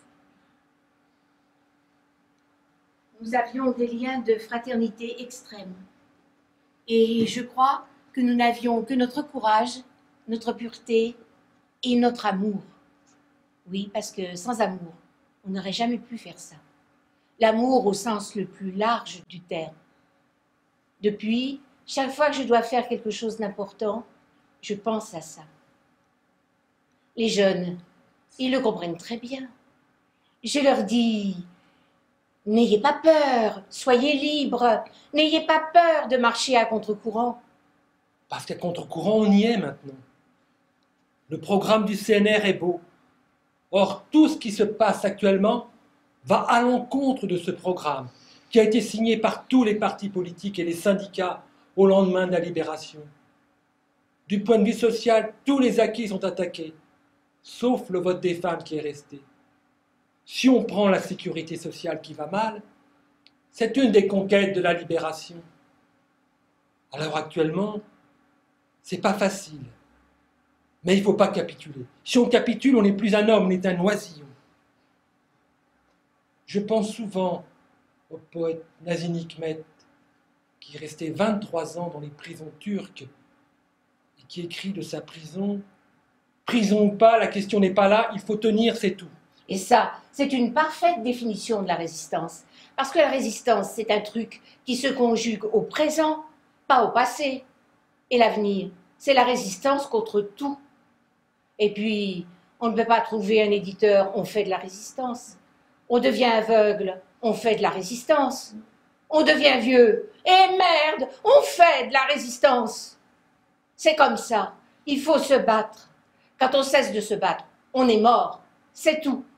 Nous avions des liens de fraternité extrêmes. Et je crois que nous n'avions que notre courage, notre pureté et notre amour. Oui, parce que sans amour, on n'aurait jamais pu faire ça. L'amour au sens le plus large du terme. Depuis, chaque fois que je dois faire quelque chose d'important, je pense à ça. Les jeunes, ils le comprennent très bien. Je leur dis... N'ayez pas peur, soyez libres, n'ayez pas peur de marcher à contre-courant. Parce qu'à contre-courant, on y est maintenant. Le programme du CNR est beau. Or, tout ce qui se passe actuellement va à l'encontre de ce programme, qui a été signé par tous les partis politiques et les syndicats au lendemain de la libération. Du point de vue social, tous les acquis sont attaqués, sauf le vote des femmes qui est resté. Si on prend la sécurité sociale qui va mal, c'est une des conquêtes de la libération. Alors actuellement, c'est pas facile. Mais il ne faut pas capituler. Si on capitule, on n'est plus un homme, on est un oisillon. Je pense souvent au poète Nazım Hikmet, qui est resté 23 ans dans les prisons turques et qui écrit de sa prison « Prison ou pas, la question n'est pas là, il faut tenir, c'est tout ». Et ça, c'est une parfaite définition de la résistance. Parce que la résistance, c'est un truc qui se conjugue au présent, pas au passé. Et l'avenir, c'est la résistance contre tout. Et puis, on ne peut pas trouver un éditeur, on fait de la résistance. On devient aveugle, on fait de la résistance. On devient vieux, et merde, on fait de la résistance. C'est comme ça, il faut se battre. Quand on cesse de se battre, on est mort, c'est tout.